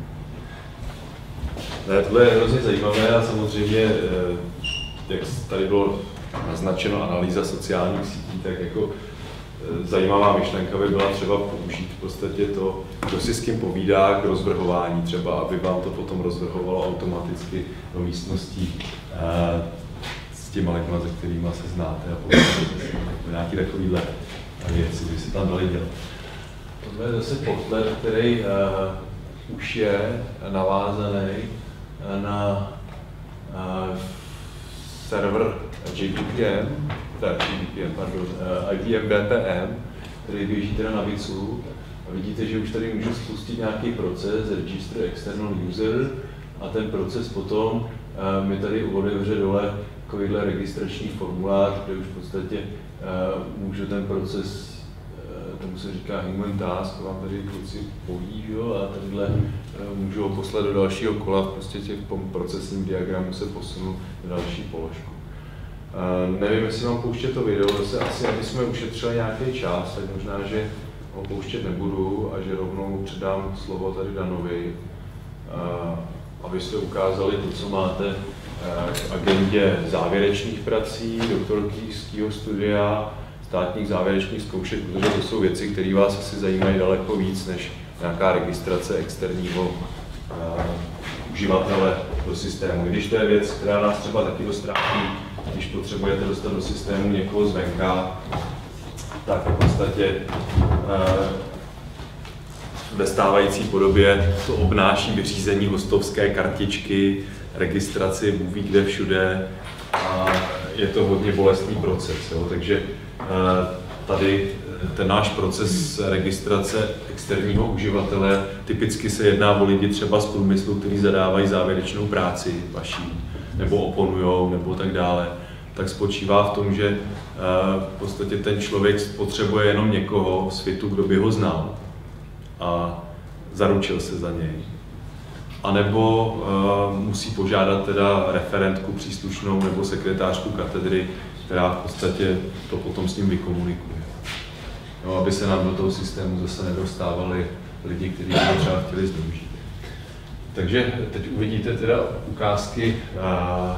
Ne, tohle je hrozně zajímavé a samozřejmě, jak tady bylo naznačeno, analýza sociálních sítí, tak jako zajímavá myšlenka by byla třeba použít v podstatě to, kdo si s kým povídá k rozvrhování třeba, aby vám to potom rozvrhovalo automaticky do místností s těma lidma, se kterými se znáte a podobně. Nějaký takovýhle věci by se tam dali dělat. Tohle je zase portlet, který uh, už je navázaný na uh, server J B P M, teda J B P M, pardon, I B M B P M, který běží teda na Vicu. A vidíte, že už tady můžu spustit nějaký proces, register external user, a ten proces potom uh, mi tady otevře dole takovýhle registrační formulář, kde už v podstatě uh, můžu ten proces, uh, tomu se říká human task, vám tady kluci poví, jo, a tadyhle uh, můžu ho poslat do dalšího kola, prostě těch procesním diagramu se posunu do další položku. Uh, nevím, jestli mám pouštět to video, zase asi, aby jsme ušetřili nějaký čas, tak možná, že ho pouštět nebudu a že rovnou předám slovo tady Danovi, uh, abyste ukázali to, co máte v agendě závěrečných prací, doktorského studia, státních závěrečných zkoušek, protože to jsou věci, které vás asi zajímají daleko víc než nějaká registrace externího uh, uživatele do systému. Když to je věc, která nás třeba taky dost trápí, když potřebujete dostat do systému někoho zvenka, tak v podstatě uh, ve stávající podobě to obnáší vyřízení hostovské kartičky, registraci Bůh ví kde všude a je to hodně bolestný proces. Jo? Takže tady ten náš proces registrace externího uživatele, typicky se jedná o lidi třeba z průmyslu, kteří zadávají závěrečnou práci vaší, nebo oponujou, nebo tak dále, tak spočívá v tom, že v podstatě ten člověk potřebuje jenom někoho z fitu, kdo by ho znal a zaručil se za něj. A nebo uh, musí požádat teda referentku příslušnou nebo sekretářku katedry, která v podstatě to potom s ním vykomunikuje. No, aby se nám do toho systému zase nedostávali lidi, kteří by to třeba chtěli zneužít. Takže teď uvidíte teda ukázky uh,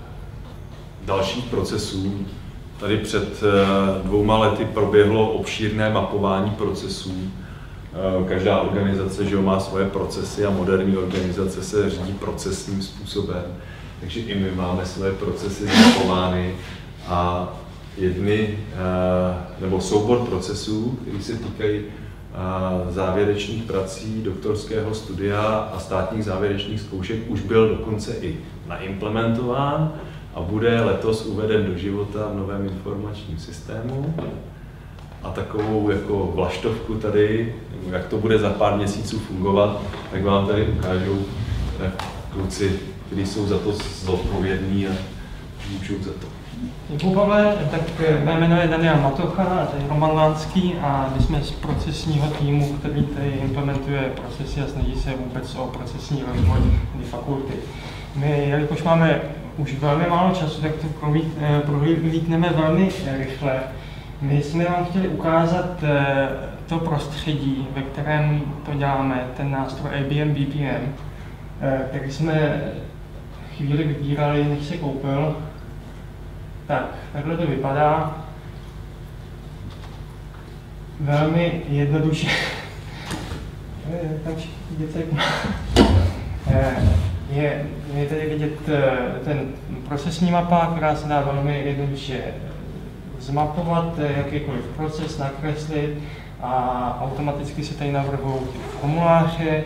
dalších procesů. Tady před uh, dvouma lety proběhlo obšírné mapování procesů. Každá organizace, že má svoje procesy a moderní organizace se řídí procesním způsobem. Takže i my máme svoje procesy zmapovány a jedny, nebo soubor procesů, které se týkají závěrečných prací, doktorského studia a státních závěrečných zkoušek, už byl dokonce i naimplementován a bude letos uveden do života v novém informačním systému. A takovou jako vlaštovku tady, jak to bude za pár měsíců fungovat, tak vám tady ukážou kluci, kteří jsou za to zodpovědní a můžou za to. Děkuji, Pavle. Tak mé jméno je Daniel Matocha, tady Roman Lánský a my jsme z procesního týmu, který tady implementuje procesy a snaží se vůbec o procesní rozvoj fakulty. My, jelikož máme už velmi málo času, tak to prohlídneme velmi rychle. My jsme vám chtěli ukázat to prostředí, ve kterém to děláme, ten nástroj I B M B P M, který jsme chvíli vybírali, než se koupil. Tak, takhle to vypadá. Velmi jednoduše. je, je tady vidět ten procesní mapa, která se dá velmi jednoduše zmapovat, jakýkoliv proces, nakreslit a automaticky se tady navrhují formuláře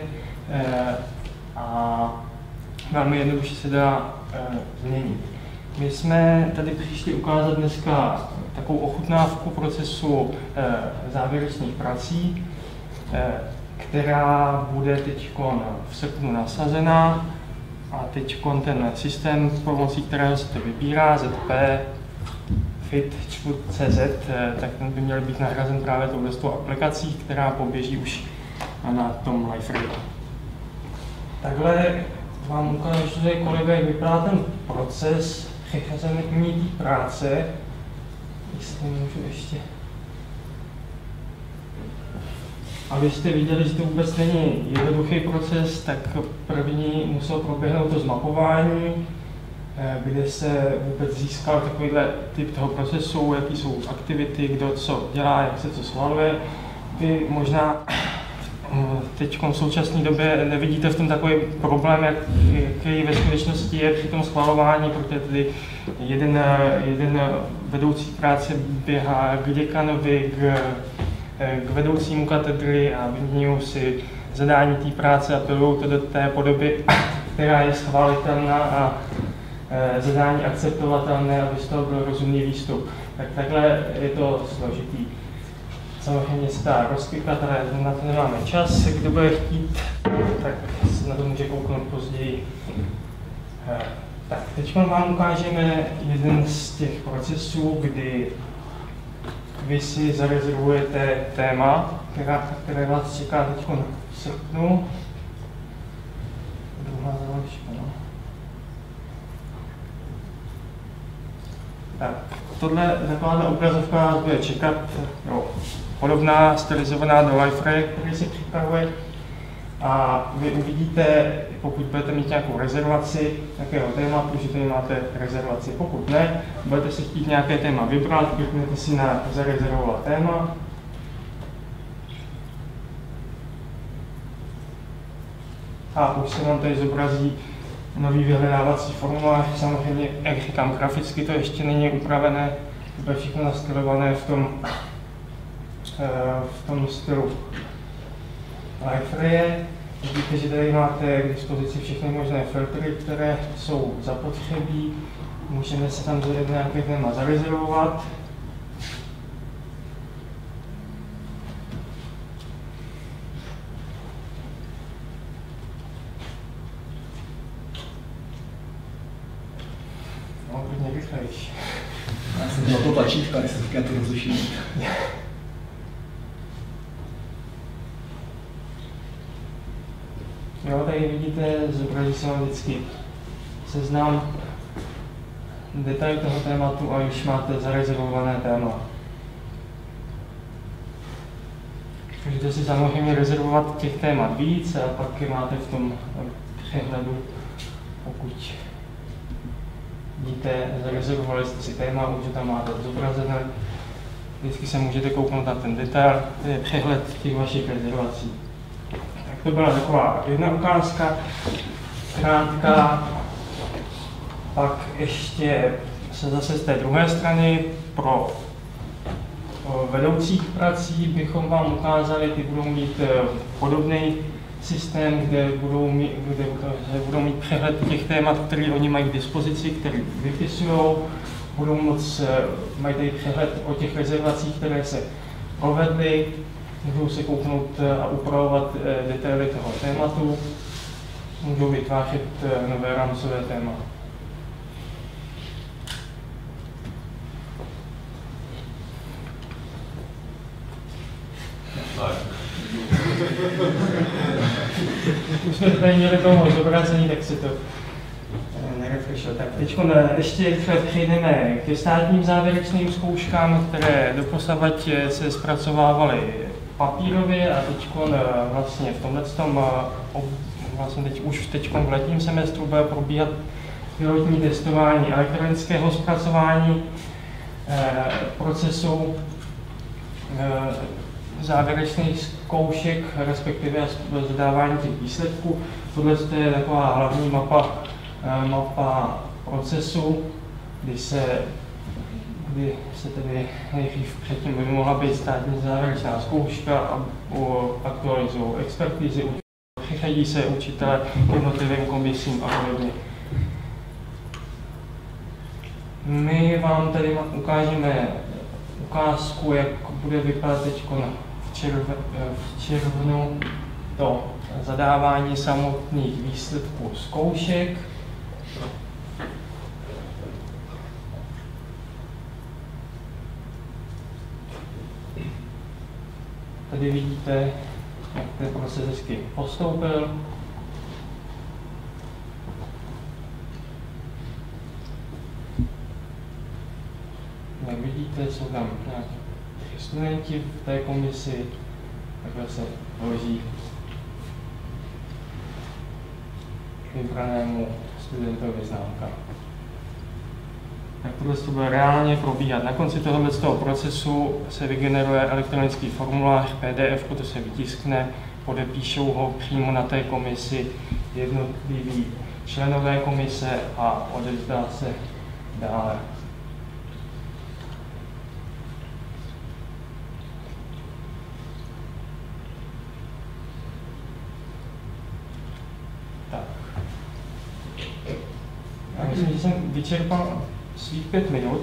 a velmi jednoduše se dá změnit. My jsme tady přišli ukázat dneska takovou ochutnávku procesu závěrečných prací, která bude teď v srpnu nasazena a teď ten systém, pomocí kterého se to vybírá, Z P, Fit, C Z, tak ten by měl být nahrazen právě touto aplikací, která poběží už na tom LiveRail. Takhle vám ukážu, že kolega, jak vypadá ten proces přecházení té práce. Jestli můžu ještě... Abyste viděli, že to vůbec není jednoduchý proces, tak první musel proběhnout to zmapování, kde se vůbec získal takovýhle typ toho procesu, jaký jsou aktivity, kdo co dělá, jak se co schvaluje. Vy možná teď v současné době nevidíte v tom takový problém, jak, jaký ve skutečnosti je při tom schvalování, protože tady jeden, jeden vedoucí práce běhá k děkanovi, k, k vedoucímu katedry a vyměňují si zadání té práce a pilují to do té podoby, která je schválitelná a zadání akceptovatelné, aby z toho byl rozumný výstup. Tak takhle je to složitý. Samozřejmě se dá rozklikat, ale na to nemáme čas. Kdo bude chtít, tak se na to může kouknout později. Tak, teď vám ukážeme jeden z těch procesů, kdy vy si zarezervujete téma, která, které vás čeká teď v srpnu. Druhá záložka, no. Tak, tohle taková obrazovka vás bude čekat, jo, podobná stylizovaná do Liferay, který se připravuje. A vy uvidíte, pokud budete mít nějakou rezervaci nějakého tématu, že tady máte rezervaci. Pokud ne, budete si chtít nějaké téma vybrat, kliknete si na zarezervovat téma. A už se vám tady zobrazí nový vyhledávací formulář. Samozřejmě, jak říkám, graficky to ještě není upravené, to je všechno nastylované v tom, v tom stylu Liferay. Vidíte, že tady máte k dispozici všechny možné filtry, které jsou zapotřebí. Můžeme se tam nějaké téma zarezervovat. No, klidně rychlejš. Já jsem měl to tlačítka, když se říká to rozlišení. Jo, tady vidíte, zobrazí se vám vždycky seznam, detail toho tématu a už máte zarezervované téma. Můžete si samozřejmě rezervovat těch témat víc a pak je máte v tom přehledu, pokud vidíte, zarezervovali jste si téma, už tam máte zobrazené. Vždycky se můžete kouknout na ten detail, to je přehled těch vašich rezervací. To byla taková jedna ukázka, krátká. Pak ještě se zase z té druhé strany pro vedoucích prací bychom vám ukázali, ty budou mít podobný systém, kde budou mít, kde budou mít přehled těch témat, které oni mají k dispozici, které vypisují. Budou moc, mají tady přehled o těch rezervacích, které se provedly. Můžou se kouknout a upravovat detaily toho tématu, můžou vytvářet nové rámcové téma. Už jsme tady měli toho zobrazení, tak se to nerefreshlo. Tak teď ještě přejdeme ke státním závěrečným zkouškám, které doposavad se zpracovávaly papírově a teď vlastně v tomhle tom, vlastně teď už teď v letním semestru bude probíhat pilotní testování elektronického zpracování eh, procesu eh, závěrečných zkoušek, respektive zadávání těch výsledků. Tohle je taková hlavní mapa, eh, mapa procesu, kdy se kdy se tedy nejdřív předtím by mohla být státní závěrečná zkouška a aktualizují expertizy, přichází se učitele k jednotlivým komisím a podobně. My vám tady ukážeme ukázku, jak bude vypadat teď v, červ, v červnu to zadávání samotných výsledků zkoušek. Tady vidíte, jak ten proces hezky postoupil. Jak vidíte, jsou tam nějaké tři studenti v té komisi, takhle se vloží vybranému studentovi známka. Tak tohle to bude reálně probíhat. Na konci tohoto procesu se vygeneruje elektronický formulář P D F, to se vytiskne, podepíšou ho přímo na té komisi jednotliví členové komise a odevzdá se dále. Já myslím, že jsem vyčerpal svých pět minut.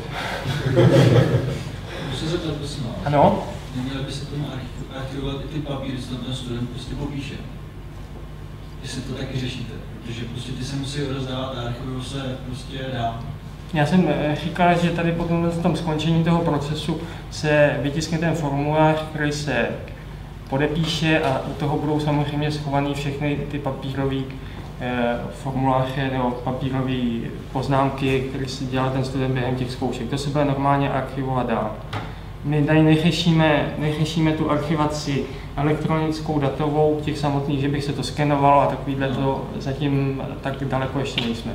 Musím se zeptat, prosím vás. Ano? Neměli by se tomu archivovat i ty papíry, co tam ten student prostě popíše. Jestli to taky řešíte, protože prostě ty se musí rozdávat a archivují se prostě dál. Já jsem říkal, že tady potom v tom skončení toho procesu se vytiskne ten formulář, který se podepíše a u toho budou samozřejmě schované všechny ty papírové eh, formuláře nebo papírové poznámky, které si dělá ten student během těch zkoušek. To se bude normálně archivovat dál. My tady neřešíme, neřešíme tu archivaci elektronickou, datovou, těch samotných, že bych se to skenoval a takovýhle to zatím tak daleko ještě nejsme.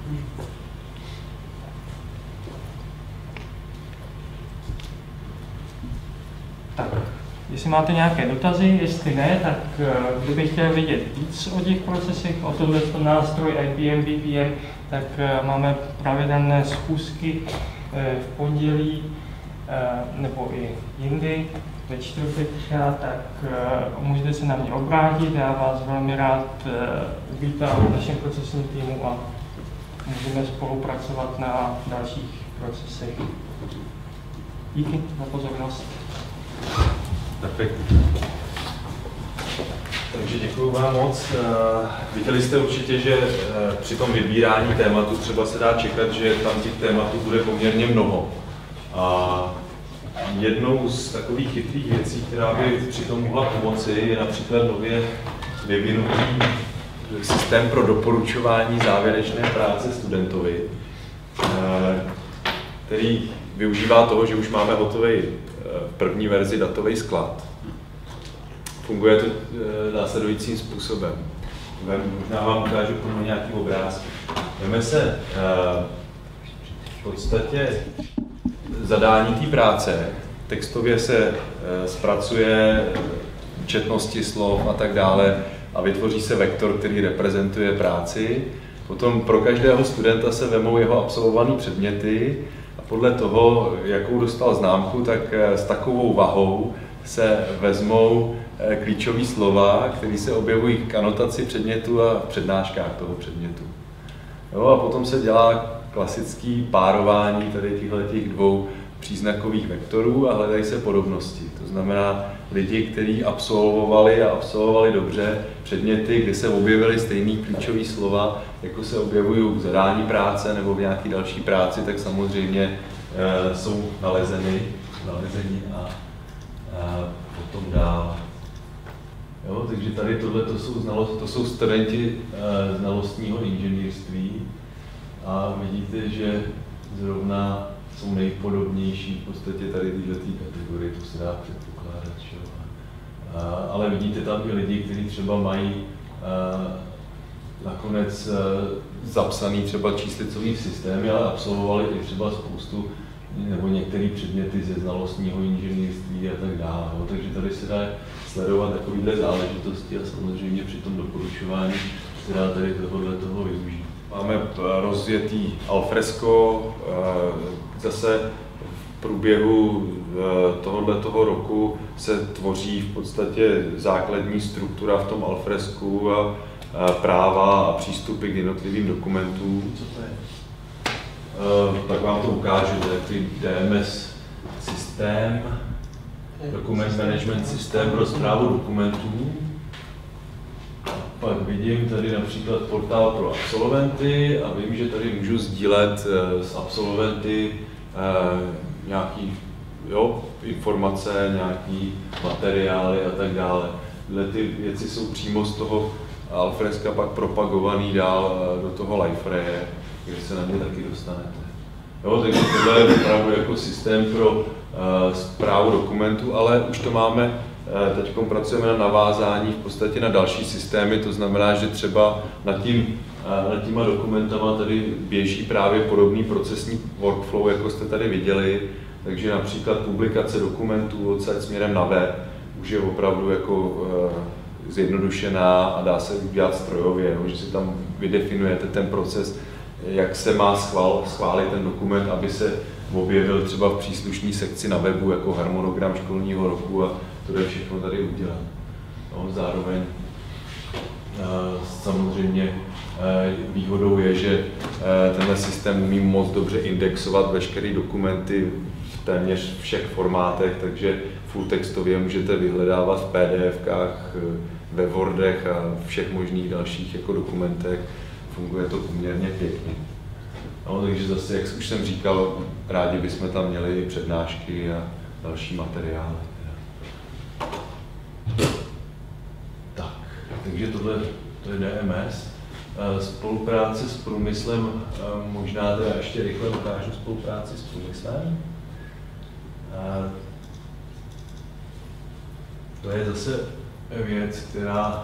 Tak, jestli máte nějaké dotazy, jestli ne, tak kdybych chtěl vědět víc o těch procesech, o tomhle nástroj I P M, V P M, tak máme pravidelné schůzky v pondělí nebo i jindy, ve čtvrtek třeba, tak můžete se na mě obrátit, já vás velmi rád uvítám v našem procesním týmu a můžeme spolupracovat na dalších procesech. Díky za pozornost. Perfekt. Takže děkuji vám moc. Viděli jste určitě, že při tom vybírání tématu třeba se dá čekat, že tam těch tématů bude poměrně mnoho. A jednou z takových chytrých věcí, která by při tom mohla pomoci, je například nově vyvinutý systém pro doporučování závěrečné práce studentovi, který využívá toho, že už máme hotový v první verzi datový sklad. Funguje to následujícím způsobem. Možná vám ukážu k tomu nějaký obrázky. Jdeme se v podstatě zadání té práce, textově se zpracuje četnosti slov a tak dále a vytvoří se vektor, který reprezentuje práci. Potom pro každého studenta se vemou jeho absolvované předměty a podle toho, jakou dostal známku, tak s takovou vahou se vezmou klíčové slova, které se objevují k anotaci předmětu a v přednáškách toho předmětu. Jo, a potom se dělá klasický párování tady těchto dvou příznakových vektorů a hledají se podobnosti. To znamená lidi, kteří absolvovali a absolvovali dobře předměty, kde se objevily stejné klíčové slova, jako se objevují v zadání práce nebo v nějaké další práci, tak samozřejmě e, jsou nalezeny, nalezeny a, a potom dál. Jo, takže tady tohle to jsou, znalost, to jsou studenti e, znalostního inženýrství a vidíte, že zrovna jsou nejpodobnější v podstatě tady tyhle kategorie, to se dá předpokládat. Čo? A, ale vidíte tam i lidi, kteří třeba mají a, nakonec a, zapsaný třeba číslicový systémy, ale absolvovali i třeba spoustu nebo některé předměty ze znalostního inženýrství a tak dále. Jo? Takže tady se dá sledovat takovýhle záležitosti a samozřejmě při tom doporučování se dá tady tohohle toho využít. Máme rozjetý alfresco, zase v průběhu tohoto roku se tvoří v podstatě základní struktura v tom alfresku a práva a přístupy k jednotlivým dokumentům. Co to je? Tak vám to ukážu, to je D M S systém, Document Management Systém pro správu dokumentů. Pak vidím tady například portál pro absolventy a vím, že tady můžu sdílet s absolventy nějaký jo, informace, nějaký materiály a tak dále. Tyhle ty věci jsou přímo z toho alfresca pak propagovaný dál do toho Liferay, takže se na ně taky dostanete. Jo, takže tohle je opravdu jako systém pro uh, správu dokumentů, ale už to máme, uh, teď pracujeme na navázání v podstatě na další systémy, to znamená, že třeba nad, tím, uh, nad těma dokumentama tady běží právě podobný procesní workflow, jako jste tady viděli, takže například publikace dokumentů odsaď směrem na web už je opravdu jako uh, zjednodušená a dá se udělat strojově, no, že si tam vydefinujete ten proces, jak se má schvál, schválit ten dokument, aby se objevil třeba v příslušné sekci na webu jako harmonogram školního roku a to je všechno tady udělat. No, zároveň samozřejmě Výhodou je, že tenhle systém umí moc dobře indexovat veškeré dokumenty v téměř všech formátech, takže full textově můžete vyhledávat v PDFkách, ve Wordech a všech možných dalších jako dokumentech. Funguje to poměrně pěkně. No, takže zase, jak už jsem říkal, rádi bychom tam měli přednášky a další materiály. Tak, takže tohle to je D M S. Spolupráce s průmyslem, možná teda ještě rychle ukážu spolupráci s průmyslem. To je zase věc, která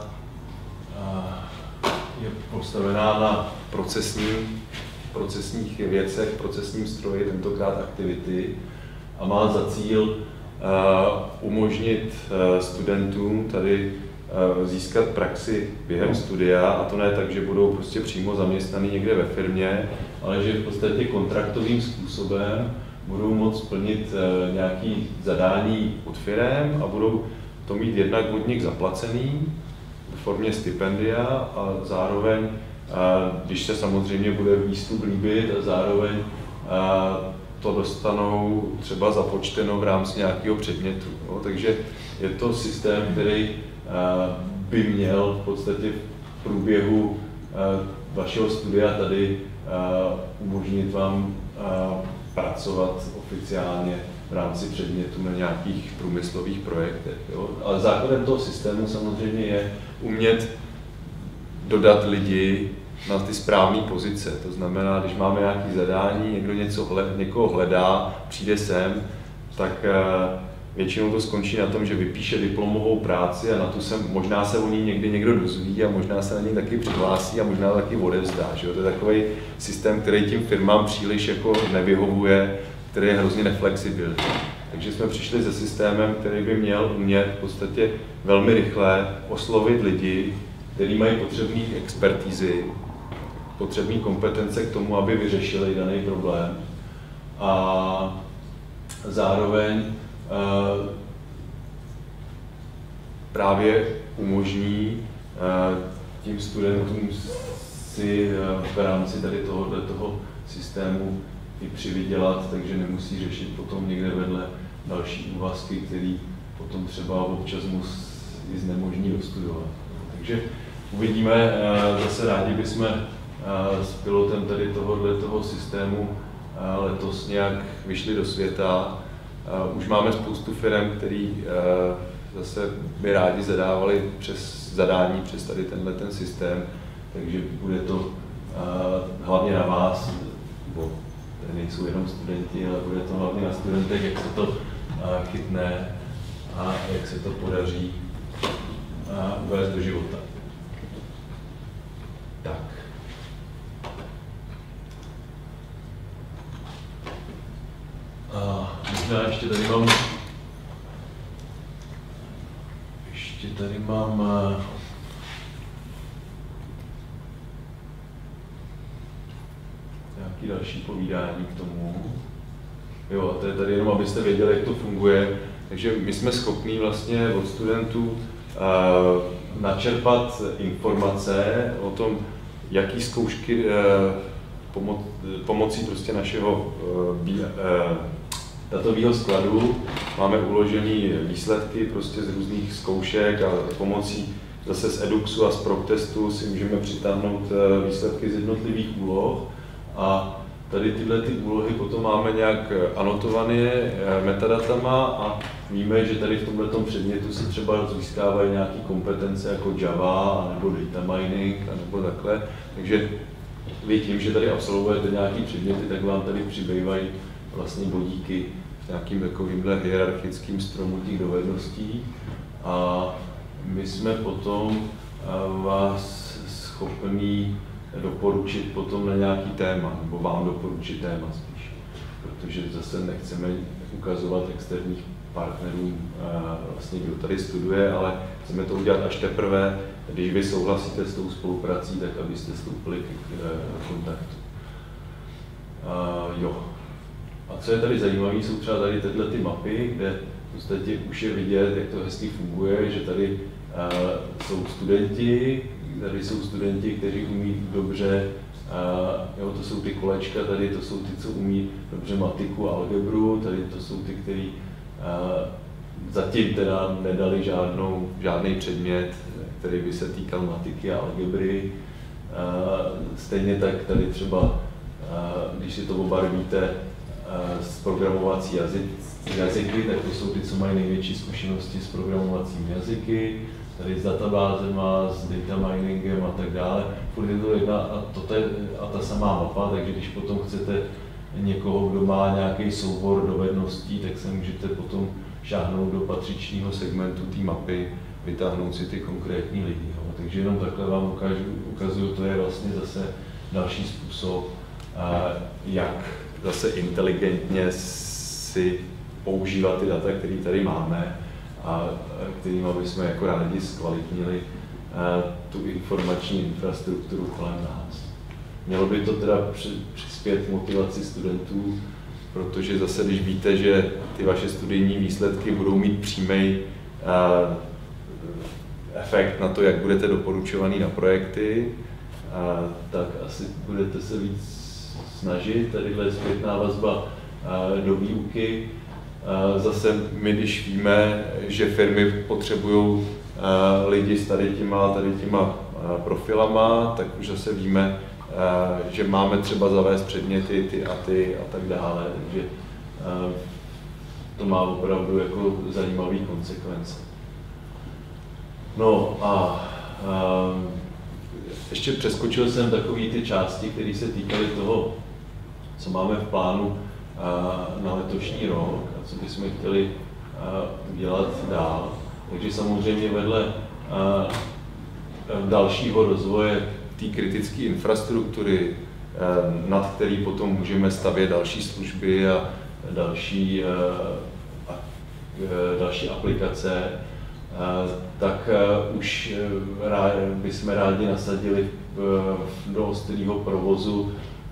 je postavená na procesní, procesních věcech, procesním stroji, tentokrát Activity, a má za cíl umožnit studentům tady získat praxi během studia, a to ne tak, že budou prostě přímo zaměstnaní někde ve firmě, ale že v podstatě kontraktovým způsobem budou moct plnit nějaké zadání od firem a budou to mít jednak od nich zaplacený v formě stipendia a zároveň, když se samozřejmě bude výstup líbit, a zároveň to dostanou třeba započteno v rámci nějakého předmětu. No, takže je to systém, který by měl v podstatě v průběhu vašeho studia tady umožnit vám pracovat oficiálně v rámci předmětu na nějakých průmyslových projektech. Jo. Ale základem toho systému samozřejmě je umět dodat lidi na ty správné pozice. To znamená, když máme nějaké zadání, někdo něco hled, někoho hledá, přijde sem, tak většinou to skončí na tom, že vypíše diplomovou práci a na tu se, možná se o ní někdy někdo dozví a možná se na ní taky přihlásí a možná taky odevzdá. Že? To je takový systém, který tím firmám příliš jako nevyhovuje, který je hrozně neflexibilní. Takže jsme přišli se systémem, který by měl umět v podstatě velmi rychle oslovit lidi, kteří mají potřebné expertízy, potřebné kompetence k tomu, aby vyřešili daný problém. A zároveň uh, právě umožní uh, tím studentům si uh, v rámci tady tohoto toho systému i přivydělat, takže nemusí řešit potom někde vedle další úvazky, který potom třeba občas mu znemožní dostudovat. Takže uvidíme, zase rádi bychom s pilotem tady tohohle toho systému letos nějak vyšli do světa. Už máme spoustu firm, který zase by rádi zadávali přes zadání, přes tady tenhle ten systém, takže bude to hlavně na vás, bo tady nejsou jenom studenti, ale bude to hlavně na studentech, jak se to chytne a jak se to podaří uvést do života. Tak. A možná ještě tady mám ještě tady mám nějaký další povídání k tomu. Jo, a to je tady jenom, abyste věděli, jak to funguje. Takže my jsme schopní vlastně od studentů uh, načerpat informace o tom, jaký zkoušky uh, pomo pomocí prostě našeho uh, uh, datového skladu máme uložené výsledky prostě z různých zkoušek a pomocí zase z Eduxu a z ProcTestu si můžeme přitáhnout uh, výsledky z jednotlivých úloh. A tady tyhle ty úlohy potom máme nějak anotované metadatama a víme, že tady v tomto předmětu se třeba získávají nějaké kompetence jako Java nebo data mining nebo takhle. Takže vy tím, že tady absolvujete nějaké předměty, tak vám tady přibývají vlastně bodíky v nějakým takovýmhle hierarchickým stromu těch dovedností. A my jsme potom vás schopní doporučit potom na nějaký téma, nebo vám doporučit téma spíš, protože zase nechceme ukazovat externích partnerům, vlastně, kdo tady studuje, ale chceme to udělat až teprve, když vy souhlasíte s tou spoluprací, tak abyste vstoupili k kontaktu. A, jo. A co je tady zajímavé, jsou třeba tady tyhle ty mapy, kde v podstatě už je vidět, jak to hezky funguje, že tady uh, jsou studenti, tady jsou studenti, kteří umí dobře, uh, jo, to jsou ty kolečka, tady to jsou ty, co umí dobře matiku a algebru, tady to jsou ty, kteří uh, zatím teda nedali žádnou, žádný předmět, který by se týkal matiky a algebry. Stejně tak tady třeba, když si to obarvíte s programovací jazyk, jazyky, tak to jsou ty, co mají největší zkušenosti s programovacími jazyky, tady s databázema, s data miningem a tak dále. Furt je to jedna a, to je, a ta samá mapa, takže když potom chcete někoho, kdo má nějaký soubor dovedností, tak se můžete potom šáhnout do patřičného segmentu té mapy, vytáhnout si ty konkrétní lidi. Jo. Takže jenom takhle vám ukážu, ukazuju, to je vlastně zase další způsob, jak zase inteligentně si používat ty data, které tady máme a kterými bychom jako rádi zkvalitnili tu informační infrastrukturu kolem nás. Mělo by to teda přispět motivaci studentů, protože zase, když víte, že ty vaše studijní výsledky budou mít přímý efekt na to, jak budete doporučovaný na projekty, tak asi budete se víc snažit. Tadyhle zpětná vazba do výuky. Zase my, když víme, že firmy potřebují lidi s tady těma, tady těma profilama, tak už zase víme, že máme třeba zavést předměty ty a ty a tak dále. Takže to má opravdu jako zajímavé konsekvence. No a, a ještě přeskočil jsem takové ty části, které se týkaly toho, co máme v plánu a, na letošní rok a co bychom chtěli a, dělat dál. Takže samozřejmě vedle a, dalšího rozvoje té kritické infrastruktury, a, nad který potom můžeme stavět další služby a další, a, a, další aplikace, tak už bychom rádi nasadili do ostrého provozu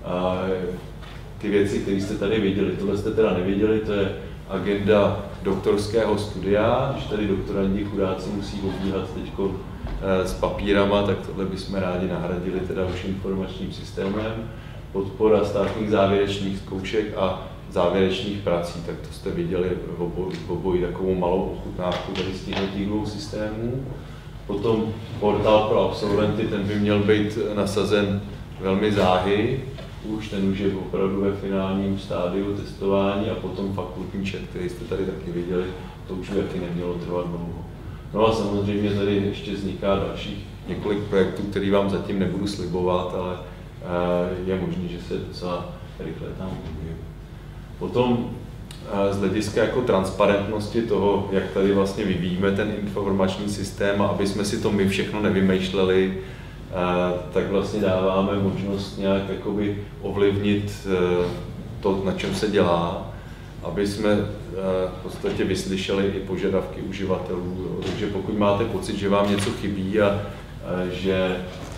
ty věci, které jste tady viděli. Tohle jste teda neviděli, to je agenda doktorského studia. Když tady doktorandi chudáci musí obíhat teď s papírama, tak tohle bychom rádi nahradili teda už informačním systémem. Podpora státních závěrečných zkoušek a závěrečných prací, tak to jste viděli v oboji, v oboji takovou malou ochutnávku tady z těch dvou systémů. Potom portál pro absolventy, ten by měl být nasazen velmi záhy, už ten už je opravdu ve finálním stádiu testování a potom fakultní chat, který jste tady taky viděli, to už by taky nemělo trvat dlouho. No a samozřejmě tady ještě vzniká dalších několik projektů, který vám zatím nebudu slibovat, ale je možné, že se docela rychle tam objeví. Potom z hlediska jako transparentnosti toho, jak tady vlastně vyvíjíme ten informační systém a aby jsme si to my všechno nevymýšleli, tak vlastně dáváme možnost nějak jakoby ovlivnit to, na čem se dělá, aby jsme v podstatě vyslyšeli i požadavky uživatelů. Takže pokud máte pocit, že vám něco chybí a že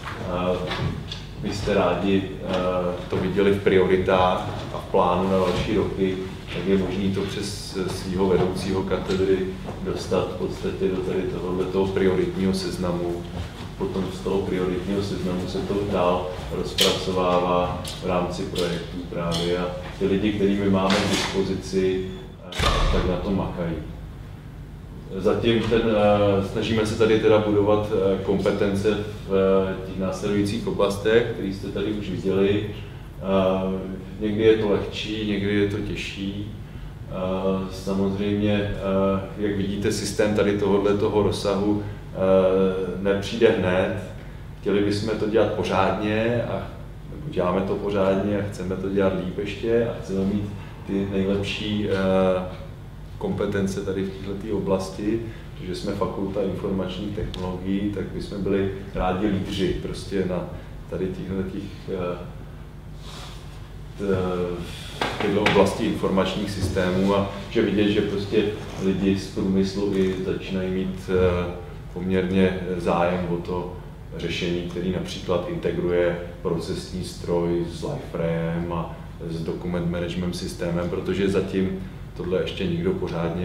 byste rádi to viděli v prioritách a v plánu na další roky, tak je možné to přes svého vedoucího katedry dostat v podstatě do tady tohoto prioritního seznamu. Potom z toho prioritního seznamu se to dál rozpracovává v rámci projektů právě a ty lidi, kterými máme k dispozici, tak na to makají. Zatím ten, snažíme se tady teda budovat kompetence v těch následujících oblastech, které jste tady už viděli. Někdy je to lehčí, někdy je to těžší. Samozřejmě, jak vidíte, systém tady tohohle toho rozsahu nepřijde hned. Chtěli bychom to dělat pořádně a děláme to pořádně a chceme to dělat líp ještě a chceme mít ty nejlepší kompetence tady v této oblasti, protože jsme fakulta informačních technologií, tak bychom byli rádi lídři prostě na tady těchto oblasti informačních systémů a že vidět, že prostě lidi z průmyslu i začínají mít poměrně zájem o to řešení, který například integruje procesní stroj s Liferayem a s dokument management systémem, protože zatím tohle ještě nikdo pořádně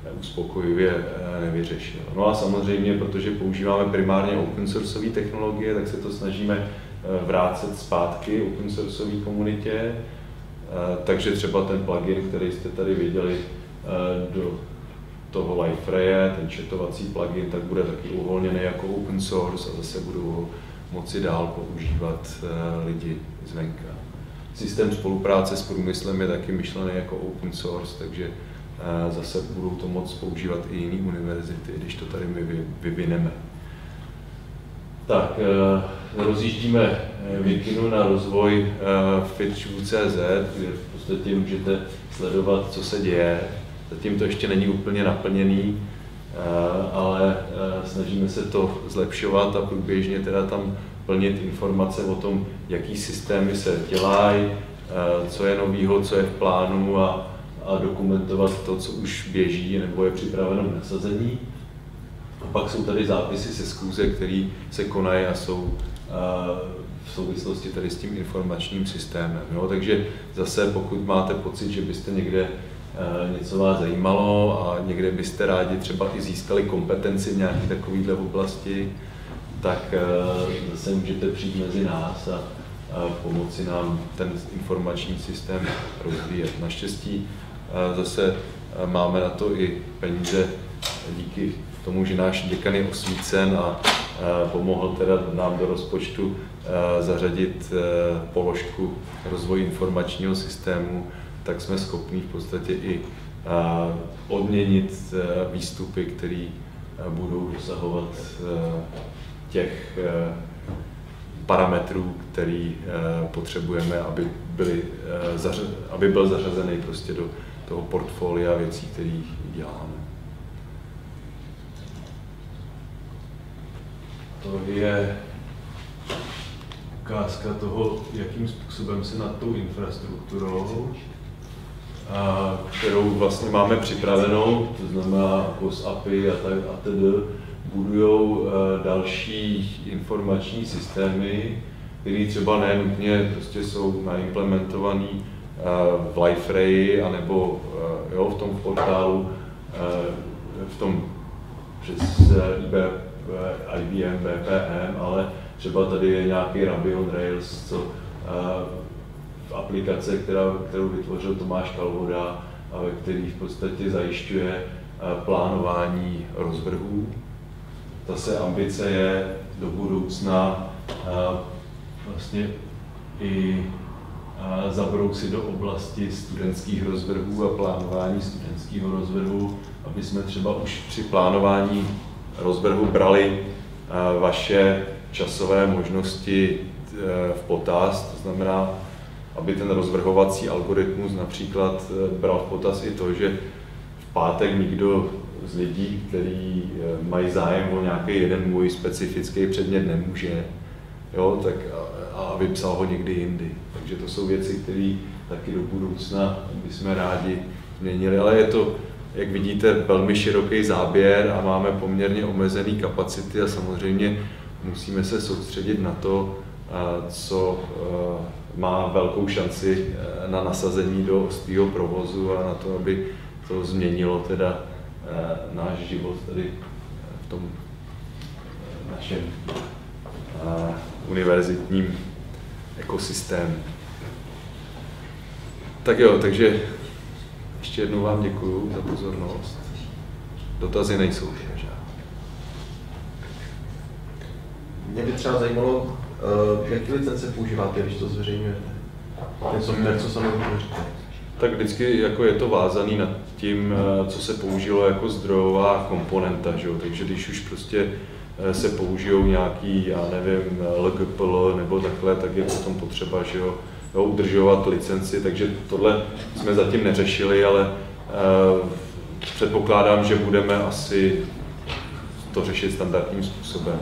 uspokojivě nevyřešil. No a samozřejmě, protože používáme primárně open sourceové technologie, tak se to snažíme vrátit zpátky open sourceové komunitě. Takže třeba ten plugin, který jste tady viděli do toho Liferay, ten chatovací plugin, tak bude taky uvolněný jako open source a zase budou ho moci dál používat lidi zvenka. Systém spolupráce s průmyslem je taky myšlený jako open source, takže zase budou to moct používat i jiné univerzity, když to tady my vyvineme. Tak, rozjíždíme Wikinu na rozvoj Fitch tečka cé zet, kde v podstatě můžete sledovat, co se děje. Zatím to ještě není úplně naplněný, ale snažíme se to zlepšovat a průběžně teda tam plnit informace o tom, jaký systémy se dělají, co je novýho, co je v plánu a, a dokumentovat to, co už běží nebo je připraveno k nasazení. A pak jsou tady zápisy se schůze, které se konají a jsou v souvislosti tady s tím informačním systémem. Jo? Takže zase, pokud máte pocit, že byste někde něco vás zajímalo a někde byste rádi třeba i získali kompetenci v nějaké takovéhle oblasti, tak zase můžete přijít mezi nás a, a pomoci nám ten informační systém rozvíjet. Naštěstí zase máme na to i peníze díky tomu, že náš děkan je osvícen a pomohl teda nám do rozpočtu zařadit položku rozvoj informačního systému, tak jsme schopni v podstatě i odměnit výstupy, které budou dosahovat těch parametrů, které potřebujeme, aby, byly, aby byl zařazený prostě do toho portfolia věcí, které děláme. To je ukázka toho, jakým způsobem se nad tou infrastrukturou, kterou vlastně máme připravenou, to znamená P O S A P I a tak a tedy, budují další informační systémy, které třeba nenutně prostě jsou naimplementované v Liferay anebo jo, v tom portálu, v tom přes I B M, B P M, ale třeba tady je nějaký Ruby on Rails, co aplikace, která, kterou vytvořil Tomáš Kalvoda a ve který v podstatě zajišťuje plánování rozvrhů. Zase ambice je do budoucna vlastně i zabrousit do oblasti studentských rozvrhů a plánování studentského rozvrhu, aby jsme třeba už při plánování rozvrhu brali vaše časové možnosti v potaz, to znamená, aby ten rozvrhovací algoritmus například bral v potaz i to, že v pátek nikdo z lidí, kteří mají zájem o nějaký jeden můj specifický předmět, nemůže, jo, tak a, a vypsal ho někdy jindy. Takže to jsou věci, které taky do budoucna bychom rádi změnili, ale je to, jak vidíte, velmi široký záběr a máme poměrně omezené kapacity a samozřejmě musíme se soustředit na to, co má velkou šanci na nasazení do ostrého provozu a na to, aby to změnilo teda náš život tady v tom našem univerzitním ekosystému. Tak jo, takže ještě jednou vám děkuju za pozornost. Dotazy nejsou žádné. Mě by třeba zajímalo, jaké licence používáte, když to zveřejňujete? Ten software, co sami vytvoříte? Tak vždycky jako je to vázaný nad tím, co se použilo jako zdrojová komponenta, že jo? Takže když už prostě se použijou nějaký, já nevím, L G P L nebo takhle, tak je potom potřeba, že jo, udržovat licenci, takže tohle jsme zatím neřešili, ale uh, předpokládám, že budeme asi to řešit standardním způsobem.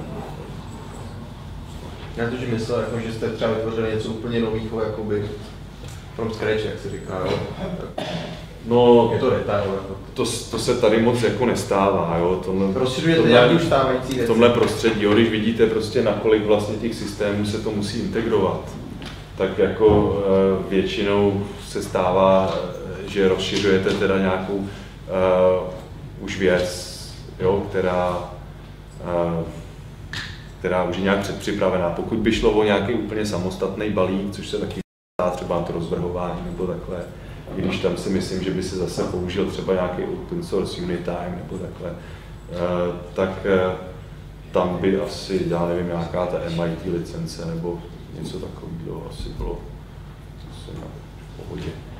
Já to, že myslel, jako, že jste třeba vytvořili něco úplně nového, jakoby from scratch, jak se říká, jo? No, je to detail, jako. to, to se tady moc jako nestává, jo? Rozšiřujete nějaký už stávající věci? V tomhle prostředí, jo? Když vidíte prostě, nakolik vlastně těch systémů se to musí integrovat, tak jako e, většinou se stává, že rozšiřujete teda nějakou e, už věc, jo, která, uh, která už je nějak předpřipravená. Pokud by šlo o nějaký úplně samostatný balík, což se taky dá třeba na to rozvrhování nebo takhle, i když tam si myslím, že by se zase použil třeba nějaký open source Unitime nebo takhle, uh, tak uh, tam by asi, já nevím, nějaká ta M I T licence nebo něco takového asi bylo asi na pohodě.